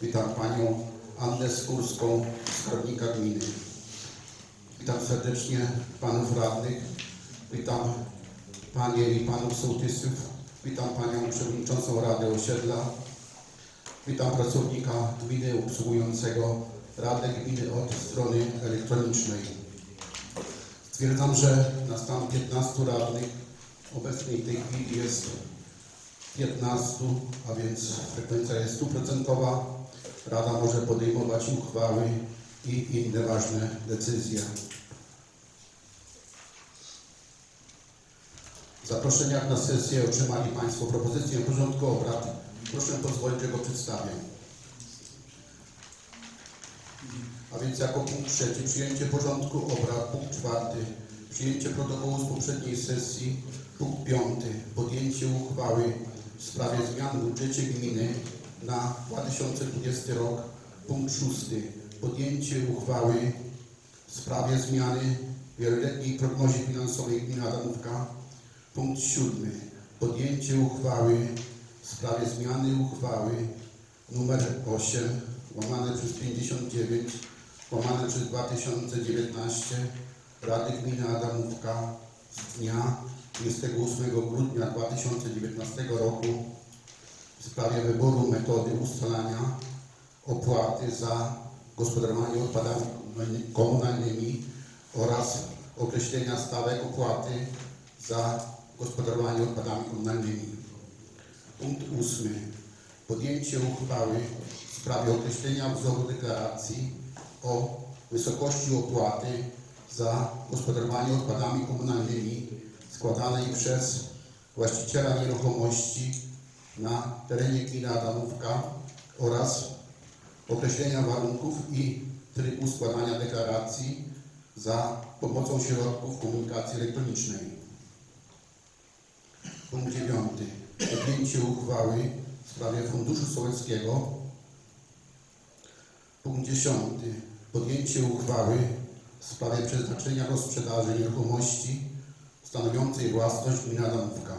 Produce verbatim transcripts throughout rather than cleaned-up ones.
Witam Panią Annę Skórską, skarbnika gminy. Witam serdecznie Panów radnych. Witam Panie i Panów sołtysów. Witam Panią Przewodniczącą Rady Osiedla. Witam pracownika gminy obsługującego Radę Gminy od strony elektronicznej. Stwierdzam, że na stan piętnastu radnych obecnie w tej chwili jest piętnastu, a więc frekwencja jest stuprocentowa. Rada może podejmować uchwały i inne ważne decyzje. W zaproszeniach na sesję otrzymali Państwo propozycję porządku obrad. Proszę pozwolić, że go przedstawię. A więc jako punkt trzeci przyjęcie porządku obrad, punkt czwarty przyjęcie protokołu z poprzedniej sesji, punkt piąty podjęcie uchwały w sprawie zmian w budżecie gminy na dwa tysiące dwudziesty rok, punkt szósty podjęcie uchwały w sprawie zmiany wieloletniej prognozie finansowej gminy Adamówka, punkt siódmy podjęcie uchwały w sprawie zmiany uchwały numer osiem łamane przez pięćdziesiąt dziewięć łamane przez dwa tysiące dziewiętnaście Rady Gminy Adamówka z dnia dwudziestego ósmego grudnia dwa tysiące dziewiętnastego roku w sprawie wyboru metody ustalania opłaty za gospodarowanie odpadami komunalnymi oraz określenia stawek opłaty za gospodarowanie odpadami komunalnymi. Punkt ósmy podjęcie uchwały w sprawie określenia wzoru deklaracji o wysokości opłaty za gospodarowanie odpadami komunalnymi składanej przez właściciela nieruchomości na terenie gminy Adamówka oraz określenia warunków i trybu składania deklaracji za pomocą środków komunikacji elektronicznej. Punkt dziewiąty podjęcie uchwały w sprawie Funduszu Sołeckiego. Punkt dziesiąty podjęcie uchwały w sprawie przeznaczenia rozprzedaży nieruchomości stanowiącej własność gminy Adamówka.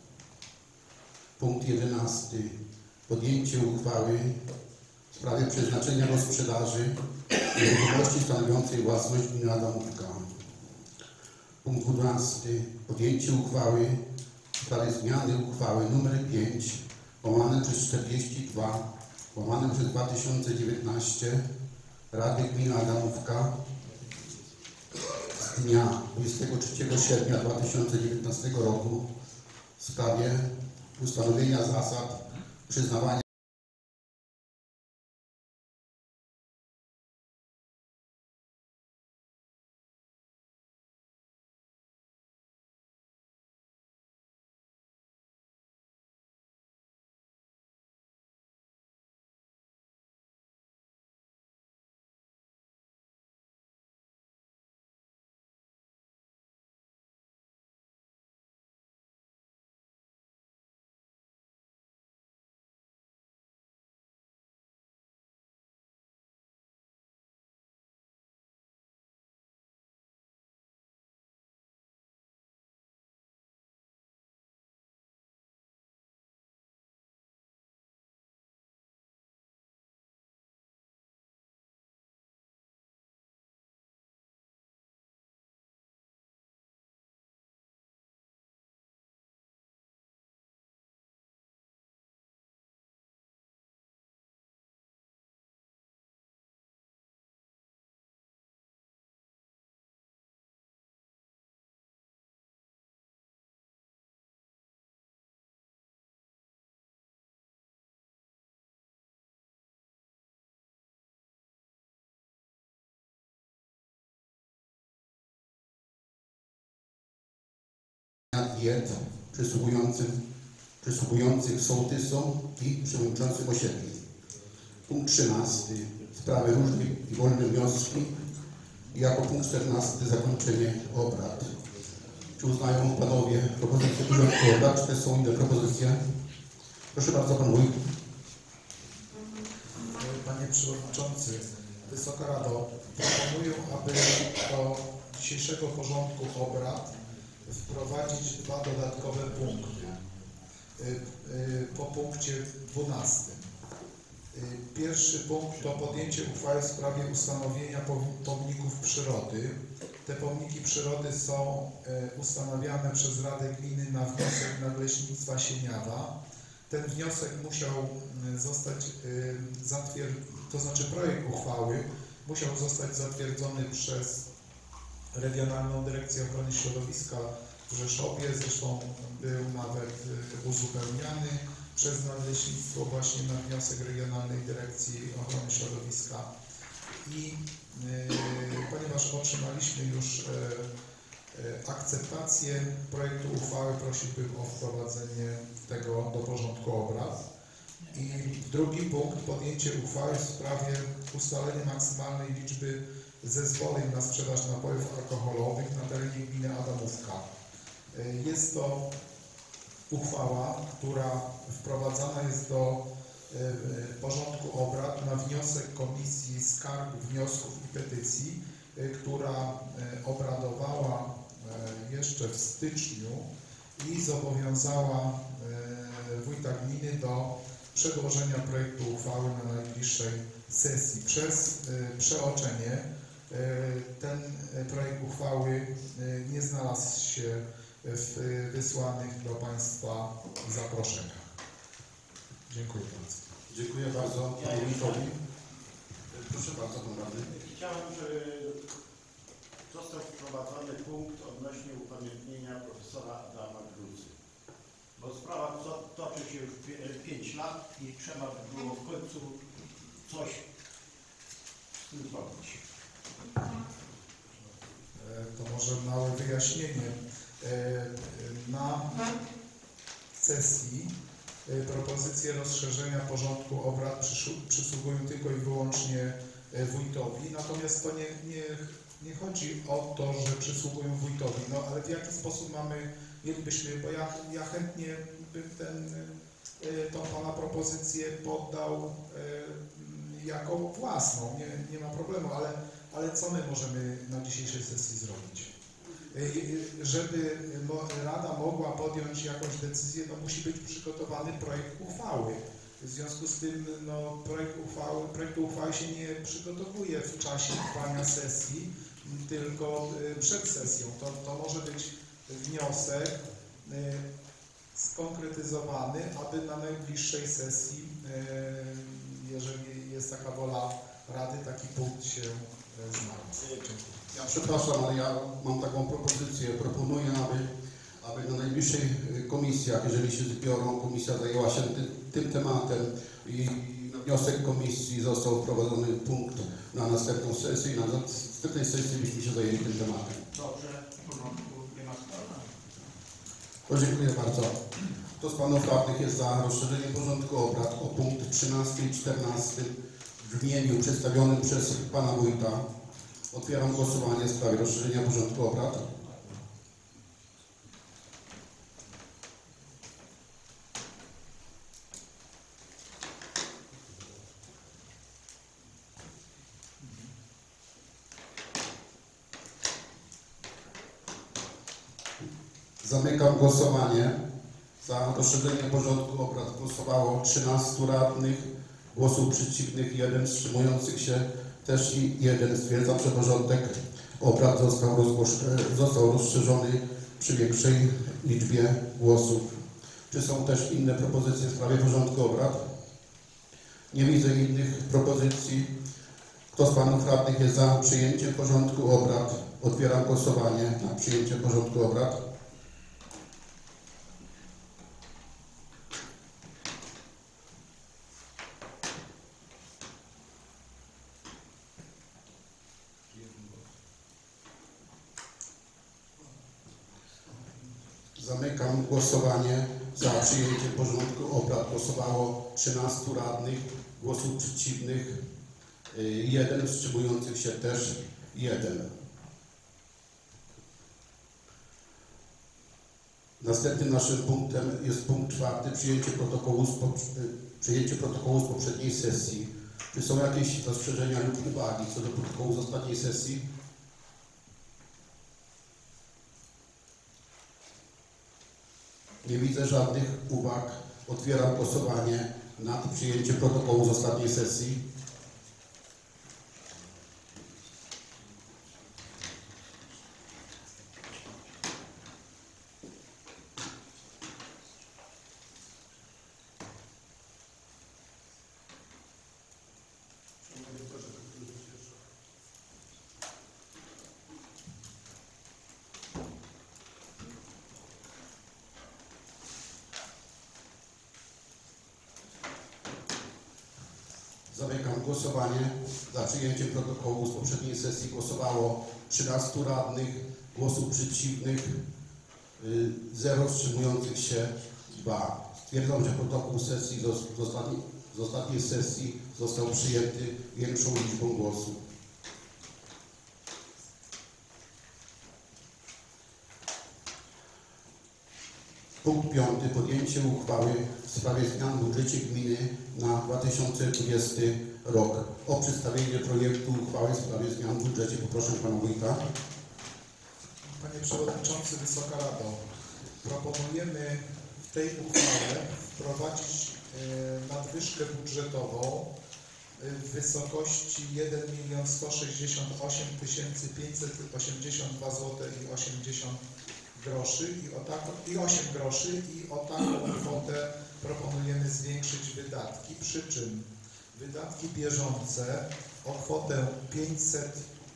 Punkt jedenasty podjęcie uchwały w sprawie przeznaczenia rozprzedaży nieruchomości stanowiącej własność gminy Adamówka. Punkt dwunasty podjęcie uchwały w sprawie zmiany uchwały nr pięć łamane przez czterdzieści dwa łamane przez dwa tysiące dziewiętnaście Rady Gminy Adamówka z dnia dwudziestego trzeciego sierpnia dwa tysiące dziewiętnastego roku w sprawie ustanowienia zasad przyznawania diet przysługującym, przysługujących sołtysom i przewodniczącym osiedli. Punkt trzynasty sprawy różne i wolne wnioski i jako punkt czternasty zakończenie obrad. Czy uznają Panowie propozycje porządku obrad? Czy też są inne propozycje? Proszę bardzo, Pan Wójt. Panie Przewodniczący, Wysoka Rado, proponuję, aby do dzisiejszego porządku obrad wprowadzić dwa dodatkowe punkty. Po punkcie dwunastym. Pierwszy punkt to podjęcie uchwały w sprawie ustanowienia pomników przyrody. Te pomniki przyrody są ustanawiane przez Radę Gminy na wniosek Nadleśnictwa Sieniawa. Ten wniosek musiał zostać zatwierdzony, to znaczy projekt uchwały musiał zostać zatwierdzony przez Regionalną Dyrekcję Ochrony Środowiska w Rzeszowie, zresztą był nawet uzupełniany przez Nadleśnictwo właśnie na wniosek Regionalnej Dyrekcji Ochrony Środowiska. I yy, ponieważ otrzymaliśmy już yy, akceptację projektu uchwały, prosiłbym o wprowadzenie tego do porządku obrad. I drugi punkt, podjęcie uchwały w sprawie ustalenia maksymalnej liczby zezwoleń na sprzedaż napojów alkoholowych na terenie gminy Adamówka. Jest to uchwała, która wprowadzana jest do porządku obrad na wniosek Komisji Skarg, Wniosków i Petycji, która obradowała jeszcze w styczniu i zobowiązała wójta gminy do przedłożenia projektu uchwały na najbliższej sesji. Przez przeoczenie ten projekt uchwały nie znalazł się w wysłanych do Państwa zaproszeniach. Dziękuję bardzo. Dziękuję bardzo panu wójtowi. Proszę bardzo, pan radny. Chciałem, żeby został wprowadzony punkt odnośnie upamiętnienia profesora Adama Gruzy. Bo sprawa to, toczy się już pięć lat i trzeba by było w końcu coś z tym zrobić. To może małe wyjaśnienie. Na sesji propozycje rozszerzenia porządku obrad przysługują tylko i wyłącznie wójtowi, natomiast to nie, nie, nie chodzi o to, że przysługują wójtowi, no ale w jaki sposób mamy, mielibyśmy, bo ja, ja chętnie bym ten, tą Pana propozycję poddał jako własną, nie, nie ma problemu, ale, ale co my możemy na dzisiejszej sesji zrobić? Żeby Rada mogła podjąć jakąś decyzję, no musi być przygotowany projekt uchwały. W związku z tym no, projekt uchwały, projekt uchwały się nie przygotowuje w czasie trwania sesji, tylko przed sesją. To, to może być wniosek skonkretyzowany, aby na najbliższej sesji, jeżeli jest taka wola Rady, taki punkt się znalazł. Ja przepraszam, ale ja mam taką propozycję. Proponuję, aby, aby na najbliższych komisjach, jeżeli się zbiorą, komisja zajęła się ty, tym tematem i na wniosek komisji został wprowadzony punkt na następną sesję i na następnej sesji byśmy się zajęli tym tematem. Dobrze, w porządku, nie ma sprawy. To dziękuję bardzo. Kto z panów radnych jest za rozszerzeniem porządku obrad o punkt trzynasty i czternasty w brzmieniu przedstawionym przez pana wójta? Otwieram głosowanie w sprawie rozszerzenia porządku obrad. Zamykam głosowanie. Za rozszerzenie porządku obrad głosowało trzynastu radnych, głosów przeciwnych jeden, wstrzymujących się też i jeden. Stwierdzam, że porządek obrad został, został rozszerzony przy większej liczbie głosów. Czy są też inne propozycje w sprawie porządku obrad? Nie widzę innych propozycji. Kto z panów radnych jest za przyjęciem porządku obrad? Otwieram głosowanie na przyjęcie porządku obrad. Zamykam głosowanie. Za przyjęciem porządku obrad głosowało trzynastu radnych, głosów przeciwnych jeden, wstrzymujących się też jeden. Następnym naszym punktem jest punkt czwarty, przyjęcie protokołu z, przyjęcie protokołu z poprzedniej sesji. Czy są jakieś zastrzeżenia lub uwagi co do protokołu z ostatniej sesji? Nie widzę żadnych uwag. Otwieram głosowanie nad przyjęcie protokołu z ostatniej sesji. Zamykam głosowanie. Za przyjęciem protokołu z poprzedniej sesji głosowało trzynastu radnych, głosów przeciwnych, y, zero wstrzymujących się, dwa. Stwierdzam, że protokół sesji z, z, ostatniej, z ostatniej sesji został przyjęty większą liczbą głosów. Punkt piąty. Podjęcie uchwały w sprawie zmian w budżecie gminy na dwa tysiące dwudziesty rok. O przedstawienie projektu uchwały w sprawie zmian w budżecie poproszę Pana Wójta. Panie Przewodniczący, Wysoka Rado, proponujemy w tej uchwale wprowadzić e, nadwyżkę budżetową w wysokości jeden milion sto sześćdziesiąt osiem tysięcy pięćset osiemdziesiąt dwa złote i osiemdziesiąt groszy i o taką, i osiem groszy i o taką kwotę proponujemy zwiększyć wydatki, przy czym wydatki bieżące o kwotę pięćset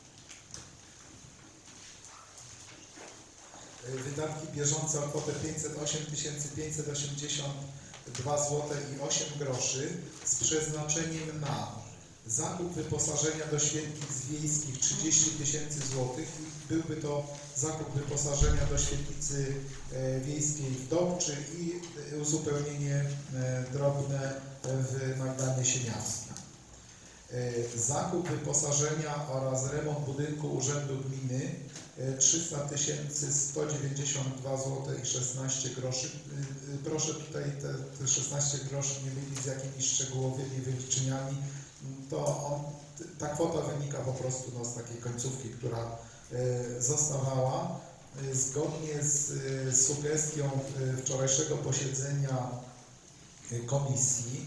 wydatki bieżące o kwotę pięćset osiem tysięcy pięćset osiemdziesiąt dwa złote i osiem groszy z przeznaczeniem na zakup wyposażenia do świetlic wiejskich trzydzieści tysięcy złotych i byłby to zakup wyposażenia do świetlicy e, wiejskiej w Dobczy i uzupełnienie e, drobne w Magdalenie Sieniawskiej. E, zakup wyposażenia oraz remont budynku Urzędu Gminy e, trzysta tysięcy sto dziewięćdziesiąt dwa złote i szesnaście groszy. E, proszę tutaj te, te szesnaście groszy nie mylić z jakimiś szczegółowymi wyliczeniami. To on, ta kwota wynika po prostu no, z takiej końcówki, która y, zostawała y, zgodnie z y, sugestią y, wczorajszego posiedzenia y, komisji.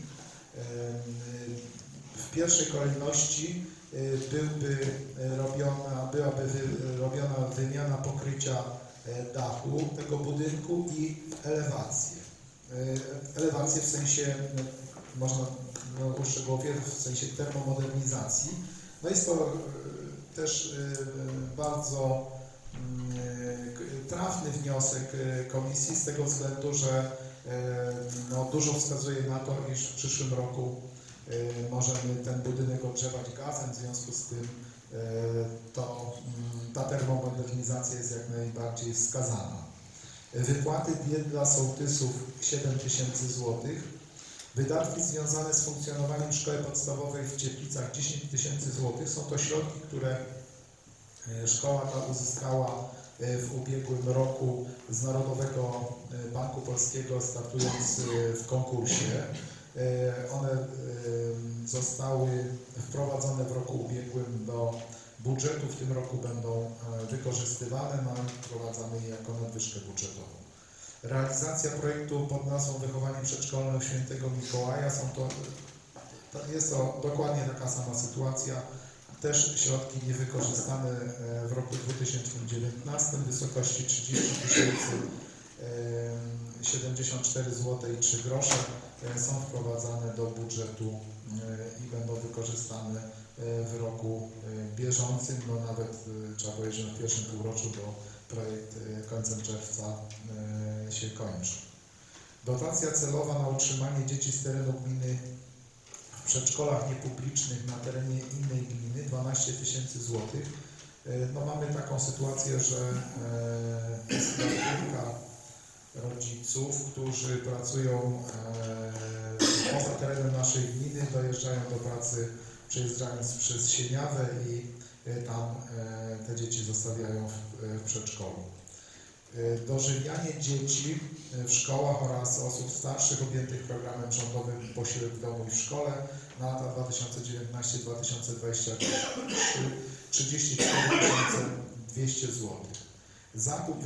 Y, w pierwszej kolejności y, byłby robiona, byłaby wy, robiona wymiana pokrycia y, dachu tego budynku i elewację. Y, elewację w sensie y, można no, uszczegółowię w sensie termomodernizacji. No jest to y, też y, bardzo y, trafny wniosek y, komisji z tego względu, że y, no, dużo wskazuje na to, iż w przyszłym roku y, możemy ten budynek ogrzewać gazem, w związku z tym y, to, y, ta termomodernizacja jest jak najbardziej wskazana. Wypłaty diet dla sołtysów siedem tysięcy złotych. Wydatki związane z funkcjonowaniem szkoły podstawowej w Cieplicach dziesięć tysięcy złotych. Są to środki, które szkoła ta uzyskała w ubiegłym roku z Narodowego Banku Polskiego, startując w konkursie. One zostały wprowadzone w roku ubiegłym do budżetu, w tym roku będą wykorzystywane, no i wprowadzamy je jako nadwyżkę budżetową. Realizacja projektu pod nazwą Wychowanie Przedszkolne u Świętego Mikołaja. Są to, to, jest to dokładnie taka sama sytuacja. Też środki niewykorzystane w roku dwa tysiące dziewiętnastym w wysokości trzydzieści tysięcy siedemdziesiąt cztery złote i trzy grosze są wprowadzane do budżetu i będą wykorzystane w roku bieżącym. No nawet trzeba powiedzieć, że w pierwszym półroczu, bo projekt końcem czerwca się kończy. Dotacja celowa na utrzymanie dzieci z terenu gminy w przedszkolach niepublicznych na terenie innej gminy dwanaście tysięcy złotych. No mamy taką sytuację, że jest kilka rodziców, którzy pracują poza terenem naszej gminy, dojeżdżają do pracy przejeżdżając przez Sieniawę i tam te dzieci zostawiają w przedszkolu. Dożywianie dzieci w szkołach oraz osób starszych objętych programem rządowym Posiłek w domu i w szkole na lata dwa tysiące dziewiętnasty do dwa tysiące dwudziestego trzeciego trzydzieści cztery tysiące dwieście złotych. Zakup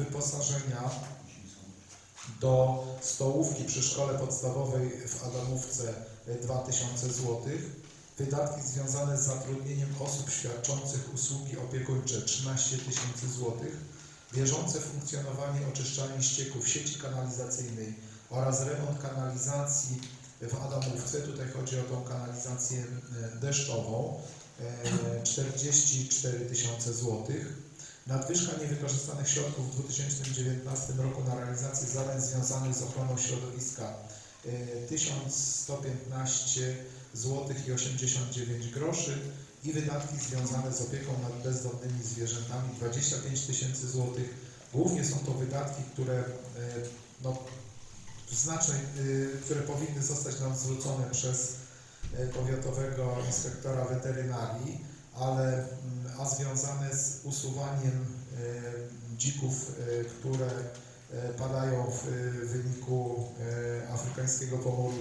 wyposażenia do stołówki przy szkole podstawowej w Adamówce dwa tysiące złotych. Wydatki związane z zatrudnieniem osób świadczących usługi opiekuńcze trzynaście tysięcy złotych. Bieżące funkcjonowanie oczyszczalni ścieków sieci kanalizacyjnej oraz remont kanalizacji w Adamówce. Tutaj chodzi o tą kanalizację deszczową. czterdzieści cztery tysiące złotych. Nadwyżka niewykorzystanych środków w dwa tysiące dziewiętnastym roku na realizację zadań związanych z ochroną środowiska tysiąc sto piętnaście złotych i osiemdziesiąt dziewięć groszy i wydatki związane z opieką nad bezdomnymi zwierzętami dwadzieścia pięć tysięcy złotych. Głównie są to wydatki, które no, w znacznej, które powinny zostać nam zwrócone przez powiatowego inspektora weterynarii, ale a związane z usuwaniem dzików, które padają w wyniku afrykańskiego pomoru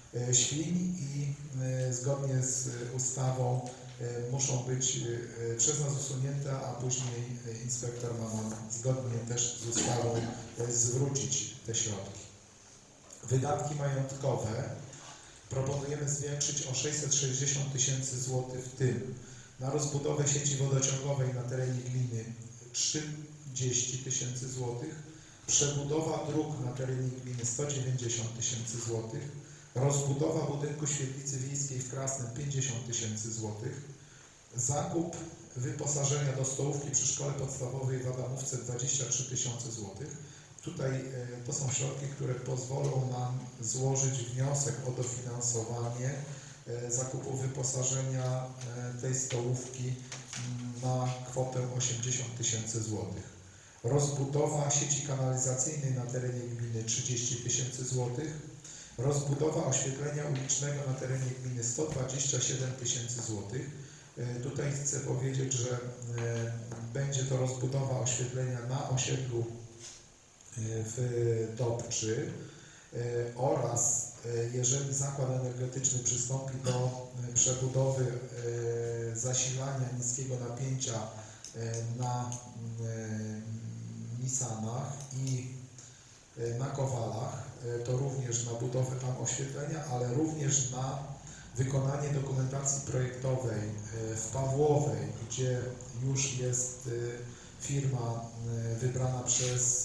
świń i zgodnie z ustawą muszą być przez nas usunięte, a później inspektor ma nam zgodnie też z ustawą zwrócić te środki. Wydatki majątkowe proponujemy zwiększyć o sześćset sześćdziesiąt tysięcy złotych, w tym na rozbudowę sieci wodociągowej na terenie gminy trzydzieści tysięcy złotych, przebudowa dróg na terenie gminy sto dziewięćdziesiąt tysięcy złotych, rozbudowa budynku świetlicy wiejskiej w Krasnem pięćdziesiąt tysięcy złotych, zakup wyposażenia do stołówki przy szkole podstawowej w Adamówce dwadzieścia trzy tysiące złotych. Tutaj to są środki, które pozwolą nam złożyć wniosek o dofinansowanie zakupu wyposażenia tej stołówki na kwotę osiemdziesiąt tysięcy złotych. Rozbudowa sieci kanalizacyjnej na terenie gminy trzydzieści tysięcy złotych. Rozbudowa oświetlenia ulicznego na terenie gminy sto dwadzieścia siedem tysięcy złotych. Tutaj chcę powiedzieć, że będzie to rozbudowa oświetlenia na osiedlu w Dobczy oraz jeżeli zakład energetyczny przystąpi do przebudowy zasilania niskiego napięcia na Nissanach i na Kowalach, to również na budowę tam oświetlenia, ale również na wykonanie dokumentacji projektowej w Pawłowej, gdzie już jest firma wybrana przez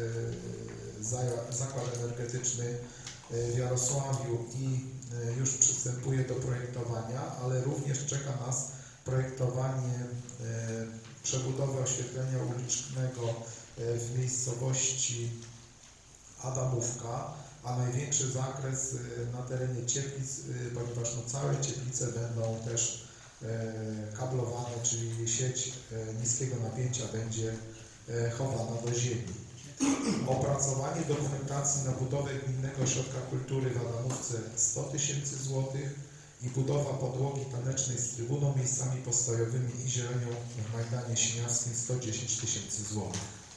Zakład Energetyczny w Jarosławiu i już przystępuje do projektowania, ale również czeka nas projektowanie przebudowy oświetlenia ulicznego w miejscowości Adamówka, a największy zakres na terenie Cieplic, ponieważ no całe Cieplice będą też kablowane, czyli sieć niskiego napięcia będzie chowana do ziemi. Opracowanie dokumentacji na budowę Gminnego Ośrodka Kultury w Adamówce sto tysięcy złotych i budowa podłogi tanecznej z trybuną, miejscami postojowymi i zielenią w Majdanie Sieniawskim sto dziesięć tysięcy złotych.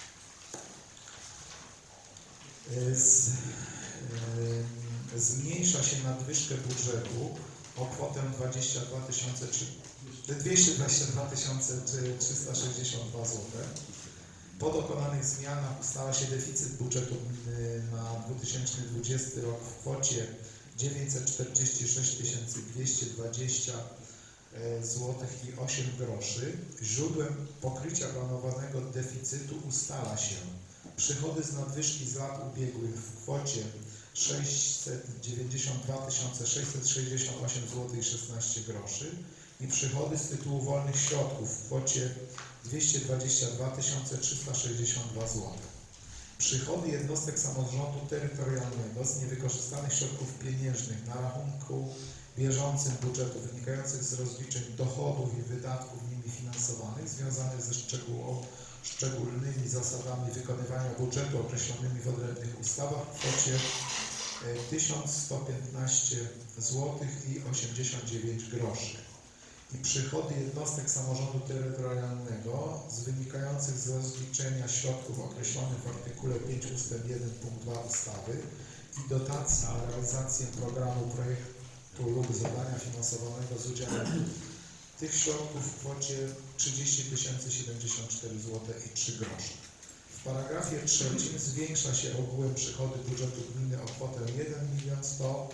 Z, y, zmniejsza się nadwyżkę budżetu o kwotę dwieście dwadzieścia dwa tysiące trzysta sześćdziesiąt dwa złote. Po dokonanych zmianach ustala się deficyt budżetu gminy na dwa tysiące dwudziesty rok w kwocie dziewięćset czterdzieści sześć tysięcy dwieście dwadzieścia złotych i osiem groszy. Źródłem pokrycia planowanego deficytu ustala się przychody z nadwyżki z lat ubiegłych w kwocie sześćset dziewięćdziesiąt dwa tysiące sześćset sześćdziesiąt osiem złotych i szesnaście groszy i przychody z tytułu wolnych środków w kwocie dwieście dwadzieścia dwa tysiące trzysta sześćdziesiąt dwa złote. Przychody jednostek samorządu terytorialnego z niewykorzystanych środków pieniężnych na rachunku bieżącym budżetu wynikających z rozliczeń dochodów i wydatków nimi finansowanych związanych ze szczegółowo szczególnymi zasadami wykonywania budżetu określonymi w odrębnych ustawach w kwocie tysiąc sto piętnaście złotych i osiemdziesiąt dziewięć groszy i przychody jednostek samorządu terytorialnego z wynikających z rozliczenia środków określonych w artykule pięć ustęp jeden punkt dwa ustawy i dotacji na realizację programu projektu lub zadania finansowanego z udziałem tych środków w kwocie trzydzieści tysięcy siedemdziesiąt cztery złote i trzy grosze. W paragrafie trzecim zwiększa się ogółem przychody budżetu gminy o kwotę jeden milion sto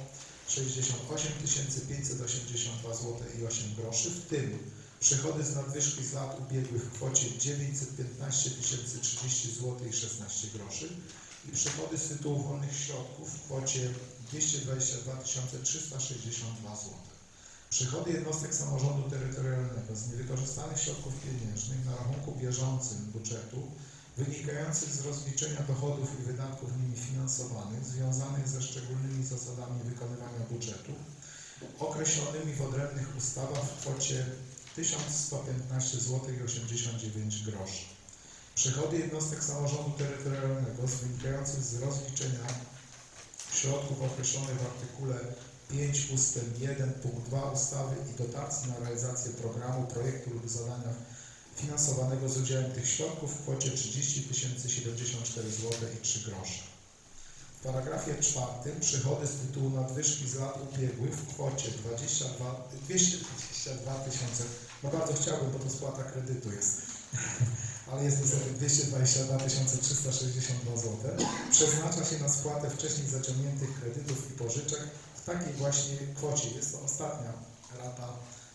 sześćdziesiąt osiem tysięcy pięćset osiemdziesiąt dwa złote i osiem groszy, w tym przychody z nadwyżki z lat ubiegłych w kwocie dziewięćset piętnaście tysięcy trzydzieści złotych i szesnaście groszy i przychody z tytułu wolnych środków w kwocie dwieście dwadzieścia dwa tysiące trzysta sześćdziesiąt dwa złote. Przychody jednostek samorządu terytorialnego z niewykorzystanych środków pieniężnych na rachunku bieżącym budżetu wynikających z rozliczenia dochodów i wydatków nimi finansowanych związanych ze szczególnymi zasadami wykonywania budżetu określonymi w odrębnych ustawach w kwocie tysiąc sto piętnaście złotych i osiemdziesiąt dziewięć groszy. Przychody jednostek samorządu terytorialnego wynikających z rozliczenia środków określonych w artykule pięć ustęp jeden punkt dwa ustawy i dotacji na realizację programu, projektu lub zadania finansowanego z udziałem tych środków w kwocie trzydzieści tysięcy siedemdziesiąt cztery złote i trzy grosze. W paragrafie czwartym przychody z tytułu nadwyżki z lat ubiegłych w kwocie dwieście dwadzieścia dwa tysiące, no bardzo chciałbym, bo to spłata kredytu jest, ale jest niestety dwieście dwadzieścia dwa tysiące trzysta sześćdziesiąt dwa złote, przeznacza się na spłatę wcześniej zaciągniętych kredytów i pożyczek w takiej właśnie kwocie. Jest to ostatnia rata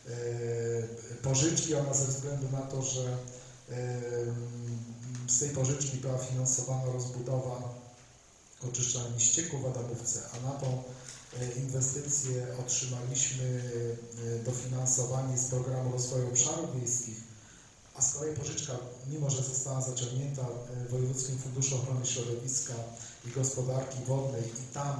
e, pożyczki, ona ze względu na to, że e, z tej pożyczki była finansowana rozbudowa oczyszczalni ścieków w Adamówce, a na tą inwestycję otrzymaliśmy dofinansowanie z programu rozwoju obszarów wiejskich, a z kolei pożyczka, mimo że została zaciągnięta w Wojewódzkim Funduszu Ochrony Środowiska i Gospodarki Wodnej i tam,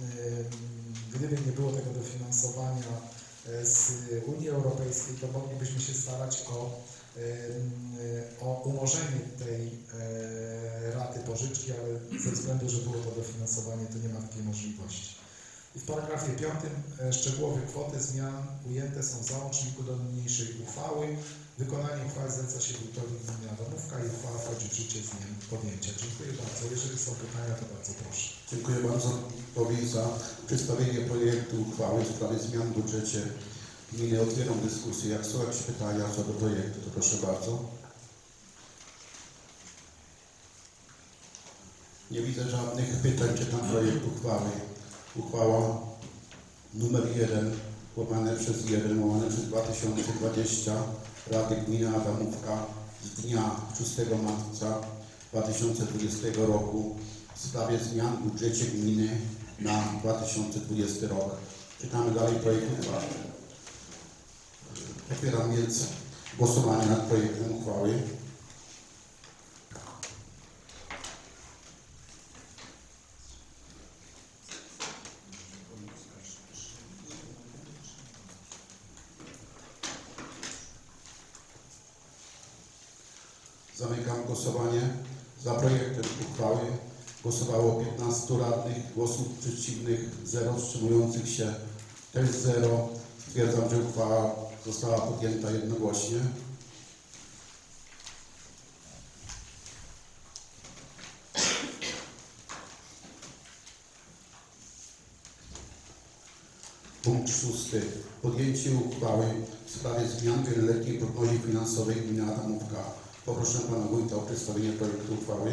gdyby nie było tego dofinansowania z Unii Europejskiej, to moglibyśmy się starać o o umorzenie tej raty pożyczki, ale ze względu, że było to dofinansowanie, to nie ma takiej możliwości. I w paragrafie piątym szczegółowe kwoty zmian ujęte są w załączniku do niniejszej uchwały. Wykonanie uchwały zleca się wójtowi gminy Adamówka i uchwała wchodzi w życie z dniem podjęcia. Dziękuję bardzo. Jeżeli są pytania, to bardzo proszę. Dziękuję bardzo Tobie za przedstawienie projektu uchwały w sprawie zmian w budżecie gminy. Otwieram dyskusję. Jak są jakieś pytania co do projektu, to proszę bardzo. Nie widzę żadnych pytań. Czytam projekt uchwały. Uchwała numer jeden łamane przez jeden łamane przez dwa tysiące dwadzieścia Rady Gminy Adamówka z dnia szóstego marca dwa tysiące dwudziestego roku w sprawie zmian w budżecie gminy na dwa tysiące dwudziesty rok. Czytamy dalej projekt uchwały. Otwieram więc głosowanie nad projektem uchwały. Zamykam głosowanie. Za projektem uchwały głosowało piętnastu radnych, głosów przeciwnych zero, wstrzymujących się też zero. Stwierdzam, że uchwała została podjęta jednogłośnie. Punkt szósty. Podjęcie uchwały w sprawie zmian w wieloletniej prognozie finansowej gminy Adamówka. Poproszę Pana Wójta o przedstawienie projektu uchwały.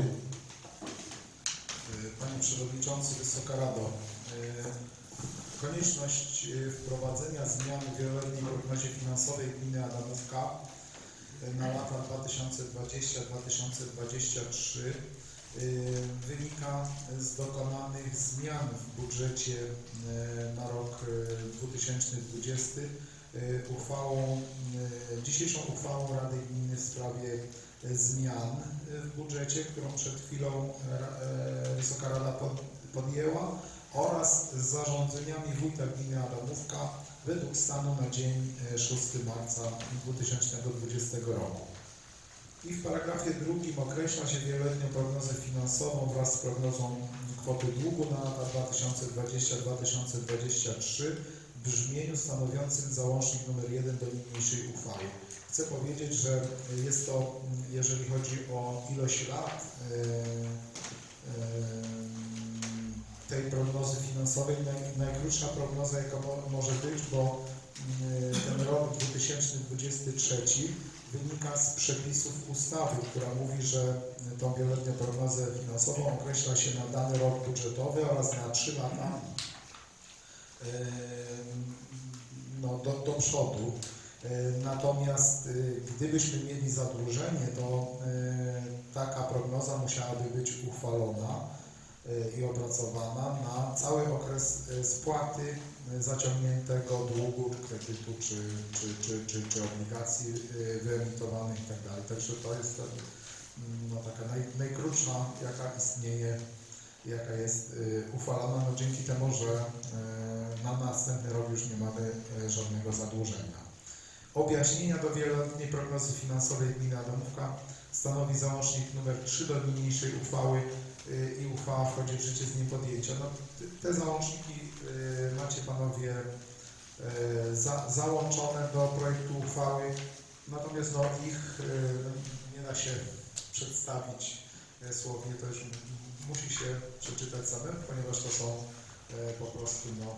Panie Przewodniczący, Wysoka Rado, konieczność wprowadzenia zmian w wieloletniej prognozie finansowej gminy Adamówka na lata dwa tysiące dwudziesty do dwa tysiące dwudziestego trzeciego wynika z dokonanych zmian w budżecie na rok dwa tysiące dwudziesty. Uchwałą, dzisiejszą uchwałą Rady Gminy w sprawie zmian w budżecie, którą przed chwilą Wysoka Rada podjęła, oraz z zarządzeniami wójta gminy Adamówka według stanu na dzień szóstego marca dwa tysiące dwudziestego roku. I w paragrafie drugim określa się wieloletnią prognozę finansową wraz z prognozą kwoty długu na lata dwa tysiące dwudziesty do dwa tysiące dwudziestego trzeciego w brzmieniu stanowiącym załącznik nr jeden do niniejszej uchwały. Chcę powiedzieć, że jest to, jeżeli chodzi o ilość lat e, e, tej prognozy finansowej, naj, najkrótsza prognoza, jaka mo, może być, bo ten rok dwa tysiące dwudziesty trzeci wynika z przepisów ustawy, która mówi, że tą wieloletnią prognozę finansową określa się na dany rok budżetowy oraz na trzy lata no, do, do przodu. Natomiast gdybyśmy mieli zadłużenie, to taka prognoza musiałaby być uchwalona i opracowana na cały okres spłaty zaciągniętego długu, kredytu czy, czy, czy, czy, czy obligacji wyemitowanych itd. Także to jest no, taka naj, najkrótsza, jaka istnieje, jaka jest uchwalona, no, dzięki temu, że na następny rok już nie mamy żadnego zadłużenia. Objaśnienia do wieloletniej prognozy finansowej gminy Adamówka stanowi załącznik numer trzy do niniejszej uchwały i uchwała wchodzi w życie z dniem podjęcia. No, te załączniki macie Panowie za, załączone do projektu uchwały, natomiast no, ich nie da się przedstawić słownie, to już musi się przeczytać samemu, ponieważ to są po prostu no,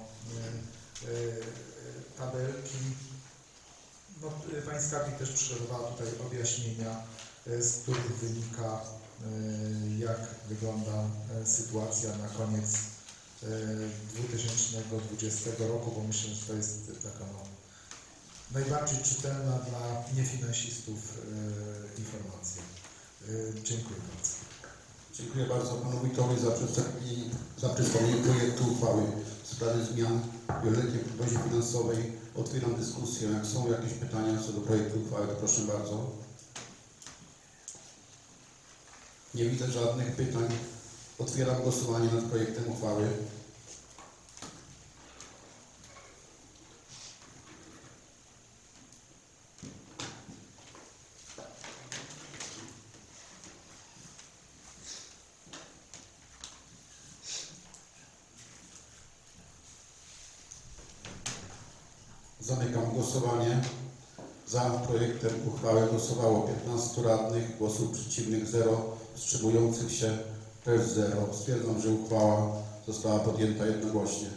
tabelki. No, Pańska też przygotowała tutaj objaśnienia, z których wynika, jak wygląda sytuacja na koniec dwa tysiące dwudziestego roku, bo myślę, że to jest taka no, najbardziej czytelna dla niefinansistów informacja. Dziękuję bardzo. Dziękuję bardzo Panu Wójtowi za przedstawienie, za przedstawienie projektu uchwały w sprawie zmian w wieloletniej prognozie finansowej. Otwieram dyskusję. Jak są jakieś pytania co do projektu uchwały, to proszę bardzo. Nie widzę żadnych pytań. Otwieram głosowanie nad projektem uchwały. Zamykam głosowanie. Za projektem uchwały głosowało piętnastu radnych, głosów przeciwnych zero, wstrzymujących się też zero. Stwierdzam, że uchwała została podjęta jednogłośnie.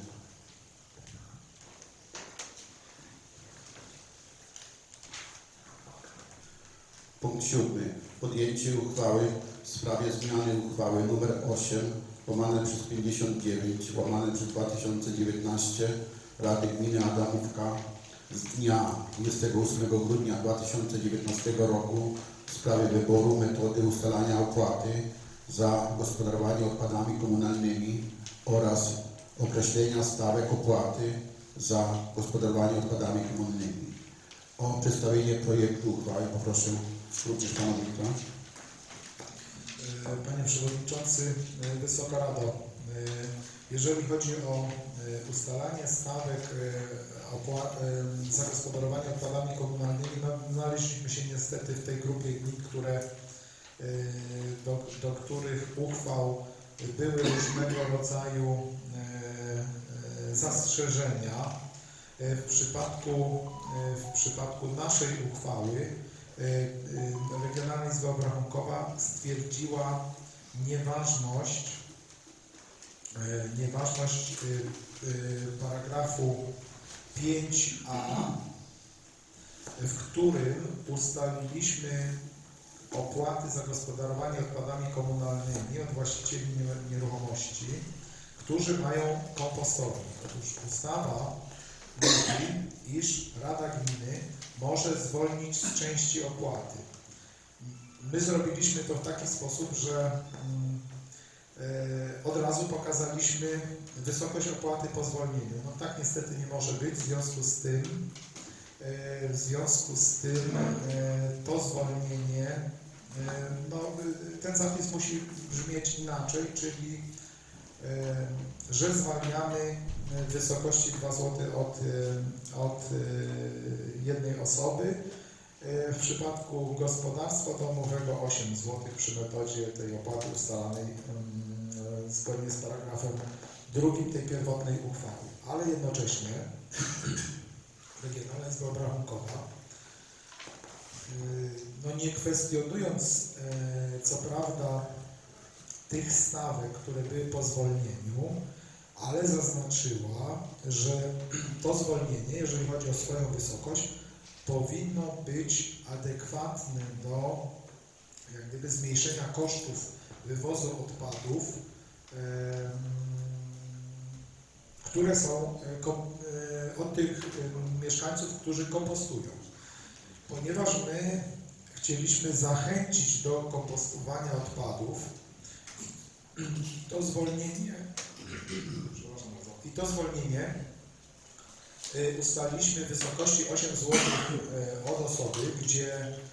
Punkt siódmy. Podjęcie uchwały w sprawie zmiany uchwały nr osiem łamane przez pięćdziesiąt dziewięć łamane przez dwa tysiące dziewiętnaście Rady Gminy Adamówka z dnia dwudziestego ósmego grudnia dwa tysiące dziewiętnastego roku w sprawie wyboru metody ustalania opłaty za gospodarowanie odpadami komunalnymi oraz określenia stawek opłaty za gospodarowanie odpadami komunalnymi. O przedstawienie projektu uchwały poproszę również Pana Wójta. Panie Przewodniczący, Wysoka Rado, jeżeli chodzi o ustalanie stawek zagospodarowania odpadami komunalnymi, no, znaleźliśmy się niestety w tej grupie gmin, które, do, do których uchwał były różnego rodzaju zastrzeżenia. W przypadku, w przypadku naszej uchwały Regionalna Izba Obrachunkowa stwierdziła nieważność, nieważność paragrafu pięć a, w którym ustaliliśmy opłaty za gospodarowanie odpadami komunalnymi od właścicieli nieruchomości, którzy mają kompostownik. Otóż ustawa mówi, iż Rada Gminy może zwolnić z części opłaty. My zrobiliśmy to w taki sposób, że od razu pokazaliśmy wysokość opłaty po zwolnieniu. No tak niestety nie może być, w związku z tym, w związku z tym to zwolnienie, no, ten zapis musi brzmieć inaczej, czyli że zwalniamy w wysokości dwa złote od, od jednej osoby. W przypadku gospodarstwa domowego osiem złotych przy metodzie tej opłaty ustalanej zgodnie z paragrafem drugim tej pierwotnej uchwały. Ale jednocześnie Regionalna Izba Obrachunkowa, no nie kwestionując co prawda tych stawek, które były po zwolnieniu, ale zaznaczyła, że to zwolnienie, jeżeli chodzi o swoją wysokość, powinno być adekwatne do jak gdyby zmniejszenia kosztów wywozu odpadów, które są e, kom, e, od tych e, mieszkańców, którzy kompostują. Ponieważ my chcieliśmy zachęcić do kompostowania odpadów, to zwolnienie, przepraszam bardzo, i to zwolnienie y, ustaliliśmy w wysokości osiem złotych y, od osoby, gdzie y,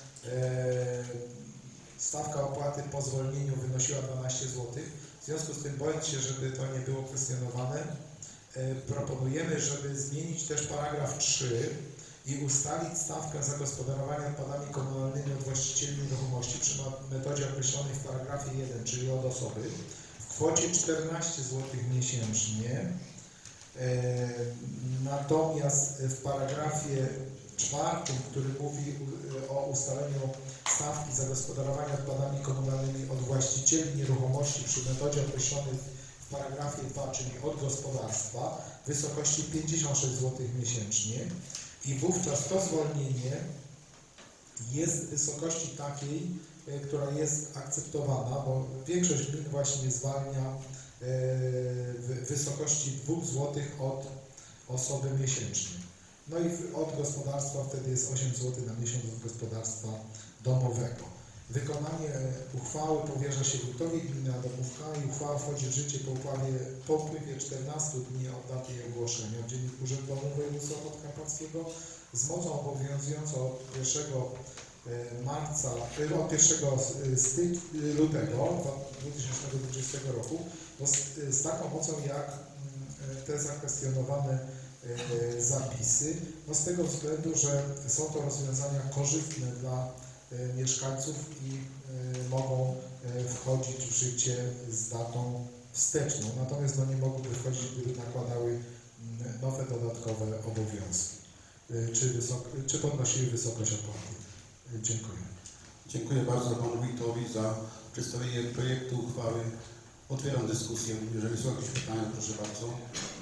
stawka opłaty po zwolnieniu wynosiła dwanaście złotych. W związku z tym, bojąc się, żeby to nie było kwestionowane, y, proponujemy, żeby zmienić też paragraf trzy i ustalić stawkę zagospodarowania odpadami komunalnymi od właścicieli nieruchomości przy metodzie określonej w paragrafie jeden, czyli od osoby, w kwocie czternaście złotych miesięcznie. E, natomiast w paragrafie czwartym, który mówi o ustaleniu stawki zagospodarowania odpadami komunalnymi od właścicieli nieruchomości przy metodzie określonej w paragrafie dwa, czyli od gospodarstwa, w wysokości pięćdziesiąt sześć złotych miesięcznie. I wówczas to zwolnienie jest w wysokości takiej, e, która jest akceptowana, bo większość gmin właśnie zwalnia e, w wysokości dwa złotych od osoby miesięcznie. No i w, od gospodarstwa wtedy jest osiem złotych na miesiąc od gospodarstwa domowego. Wykonanie uchwały powierza się wójtowi gminy Adamówka i uchwała wchodzi w życie po, upływie, po upływie czternastu dni od daty jej ogłoszenia w Dzienniku Urzędowym Województwa Podkarpackiego z mocą obowiązującą od pierwszego marca, od pierwszego lutego dwa tysiące dwudziestego roku, no z, z taką mocą jak te zakwestionowane zapisy, no z tego względu, że są to rozwiązania korzystne dla mieszkańców i y, mogą y, wchodzić w życie z datą wsteczną. Natomiast no, nie mogłyby wchodzić, gdyby nakładały y, nowe dodatkowe obowiązki. Y, czy, wysok- czy podnosiły wysokość opłaty. Y, dziękuję. Dziękuję bardzo panu wójtowi za przedstawienie projektu uchwały. Otwieram dyskusję. Jeżeli są jakieś pytania, proszę bardzo.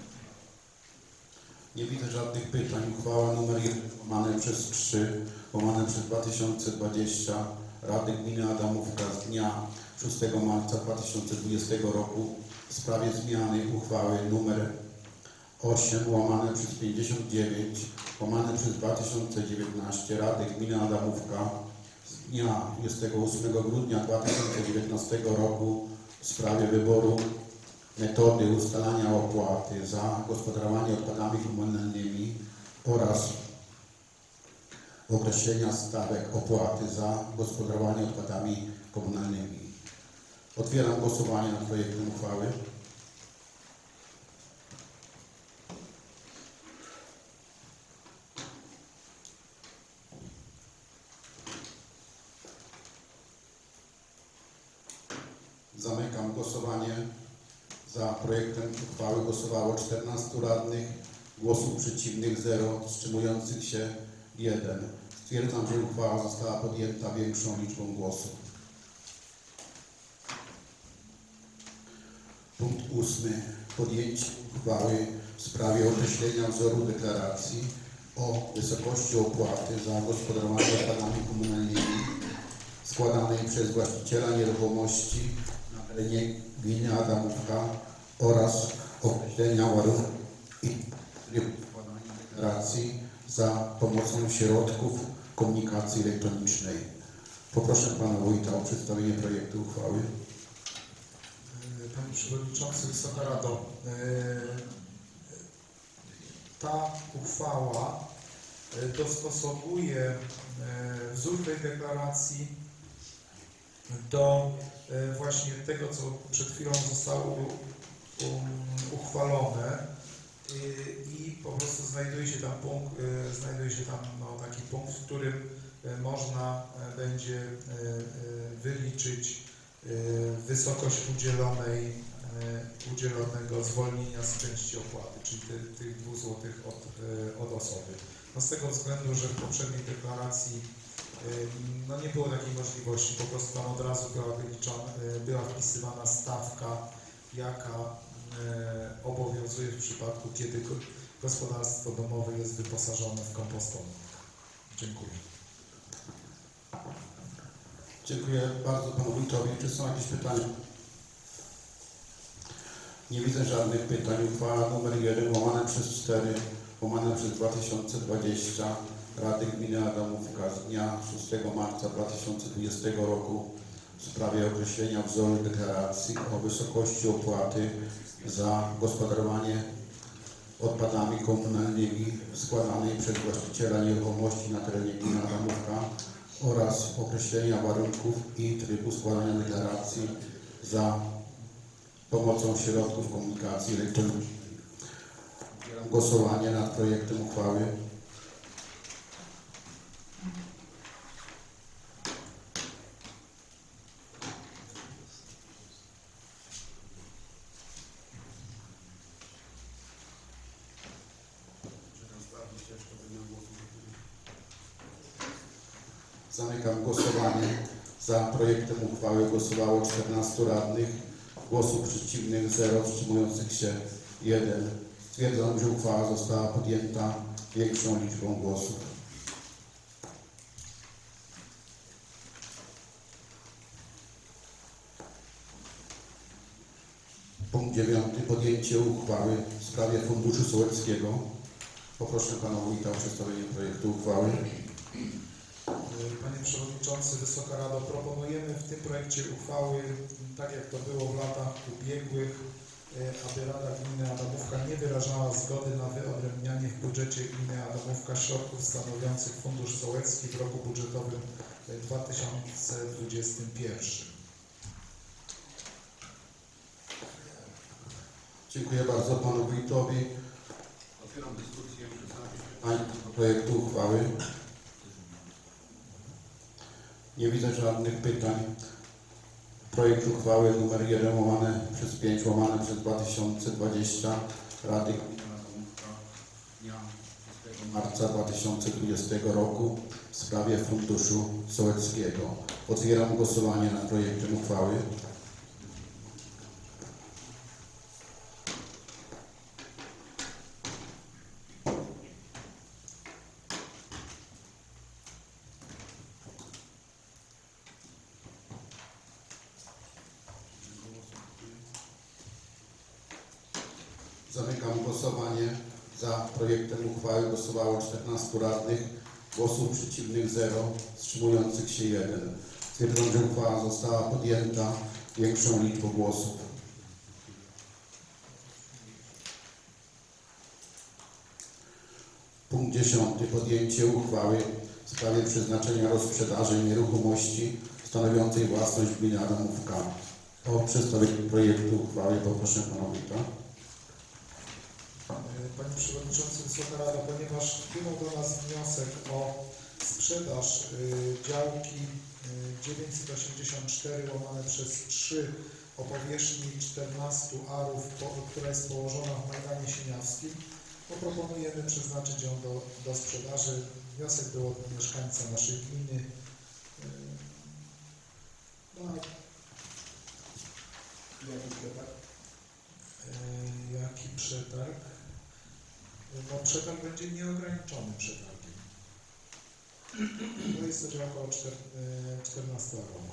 Nie widzę żadnych pytań. Uchwała numer jeden łamane przez trzy, łamane przez dwa tysiące dwadzieścia Rady Gminy Adamówka z dnia szóstego marca dwa tysiące dwudziestego roku w sprawie zmiany uchwały numer osiem łamane przez pięćdziesiąt dziewięć łamane przez dwa tysiące dziewiętnaście Rady Gminy Adamówka z dnia dwudziestego ósmego grudnia dwa tysiące dziewiętnastego roku w sprawie wyboru metody ustalania opłaty za gospodarowanie odpadami komunalnymi oraz określenia stawek opłaty za gospodarowanie odpadami komunalnymi. Otwieram głosowanie nad projektem uchwały. Zamykam głosowanie. Za projektem uchwały głosowało czternastu radnych, głosów przeciwnych zero, wstrzymujących się jeden. Stwierdzam, że uchwała została podjęta większą liczbą głosów. Punkt ósmy. Podjęcie uchwały w sprawie określenia wzoru deklaracji o wysokości opłaty za gospodarowanie odpadami komunalnymi składanej przez właściciela nieruchomości na terenie gminy Adamówka oraz określenia warunków i trybu składania deklaracji za pomocą środków komunikacji elektronicznej. Poproszę pana wójta o przedstawienie projektu uchwały. Panie Przewodniczący, Wysoka Rado, ta uchwała dostosowuje wzór tej deklaracji do właśnie tego, co przed chwilą zostało uchwalone i po prostu znajduje się tam punkt, znajduje się tam no, taki punkt, w którym można będzie wyliczyć wysokość udzielonej, udzielonego zwolnienia z części opłaty, czyli ty, tych dwóch złotych od, od osoby. No z tego względu, że w poprzedniej deklaracji no nie było takiej możliwości, po prostu tam od razu była wyliczona, była wpisywana stawka, jaka obowiązuje w przypadku, kiedy gospodarstwo domowe jest wyposażone w kompostownik. Dziękuję. Dziękuję bardzo panu wójtowi. Czy są jakieś pytania? Nie widzę żadnych pytań. Uchwała numer jeden łamane przez cztery łamane przez dwa tysiące dwadzieścia Rady Gminy Adamówka z dnia szóstego marca dwa tysiące dwudziestego roku w sprawie określenia wzoru deklaracji o wysokości opłaty za gospodarowanie odpadami komunalnymi składanej przez właściciela nieruchomości na terenie gminy Adamówka oraz określenia warunków i trybu składania deklaracji za pomocą środków komunikacji elektronicznej. Głosowanie nad projektem uchwały. Zamykam głosowanie. Za projektem uchwały głosowało czternastu radnych, głosów przeciwnych zero, wstrzymujących się jeden. Stwierdzam, że uchwała została podjęta większą liczbą głosów. Punkt dziewiąty. Podjęcie uchwały w sprawie Funduszu Sołeckiego. Poproszę Pana Wójta o przedstawienie projektu uchwały. Panie Przewodniczący, Wysoka Rado, proponujemy w tym projekcie uchwały, tak jak to było w latach ubiegłych, aby Rada Gminy Adamówka nie wyrażała zgody na wyodrębnianie w budżecie gminy Adamówka środków stanowiących Fundusz Sołecki w roku budżetowym dwa tysiące dwudziestym pierwszym. Dziękuję bardzo Panu Wójtowi. Otwieram dyskusję do projektu uchwały. Nie widzę żadnych pytań. Projekt uchwały numer jeden łamane przez pięć łamane przez dwa tysiące dwadzieścia Rady Gminy Adamówka dnia szóstego marca dwa tysiące dwudziestego roku w sprawie Funduszu Sołeckiego. Otwieram głosowanie nad projektem uchwały. Zamykam głosowanie. Za projektem uchwały głosowało czternastu radnych, głosów przeciwnych zero, wstrzymujących się jeden. Stwierdzam, że uchwała została podjęta większą liczbą głosów. Punkt dziesiąty. Podjęcie uchwały w sprawie przeznaczenia rozprzedaży nieruchomości stanowiącej własność gminy Adamówka. O przedstawienie projektu uchwały poproszę Pana Wójta. Panie Przewodniczący, Wysoka Rado, ponieważ wpłynął do nas wniosek o sprzedaż y, działki y, dziewięćset osiemdziesiąt cztery łamane przez trzy o powierzchni czternastu arów, po, która jest położona w Majdanie Sieniawskim, to proponujemy przeznaczyć ją do, do sprzedaży. Wniosek był od mieszkańca naszej gminy. Y, no, Jaki przetarg? y, jaki przetarg? No, przetarg będzie nieograniczonym przetargiem. To jest to działka o czternastu arów.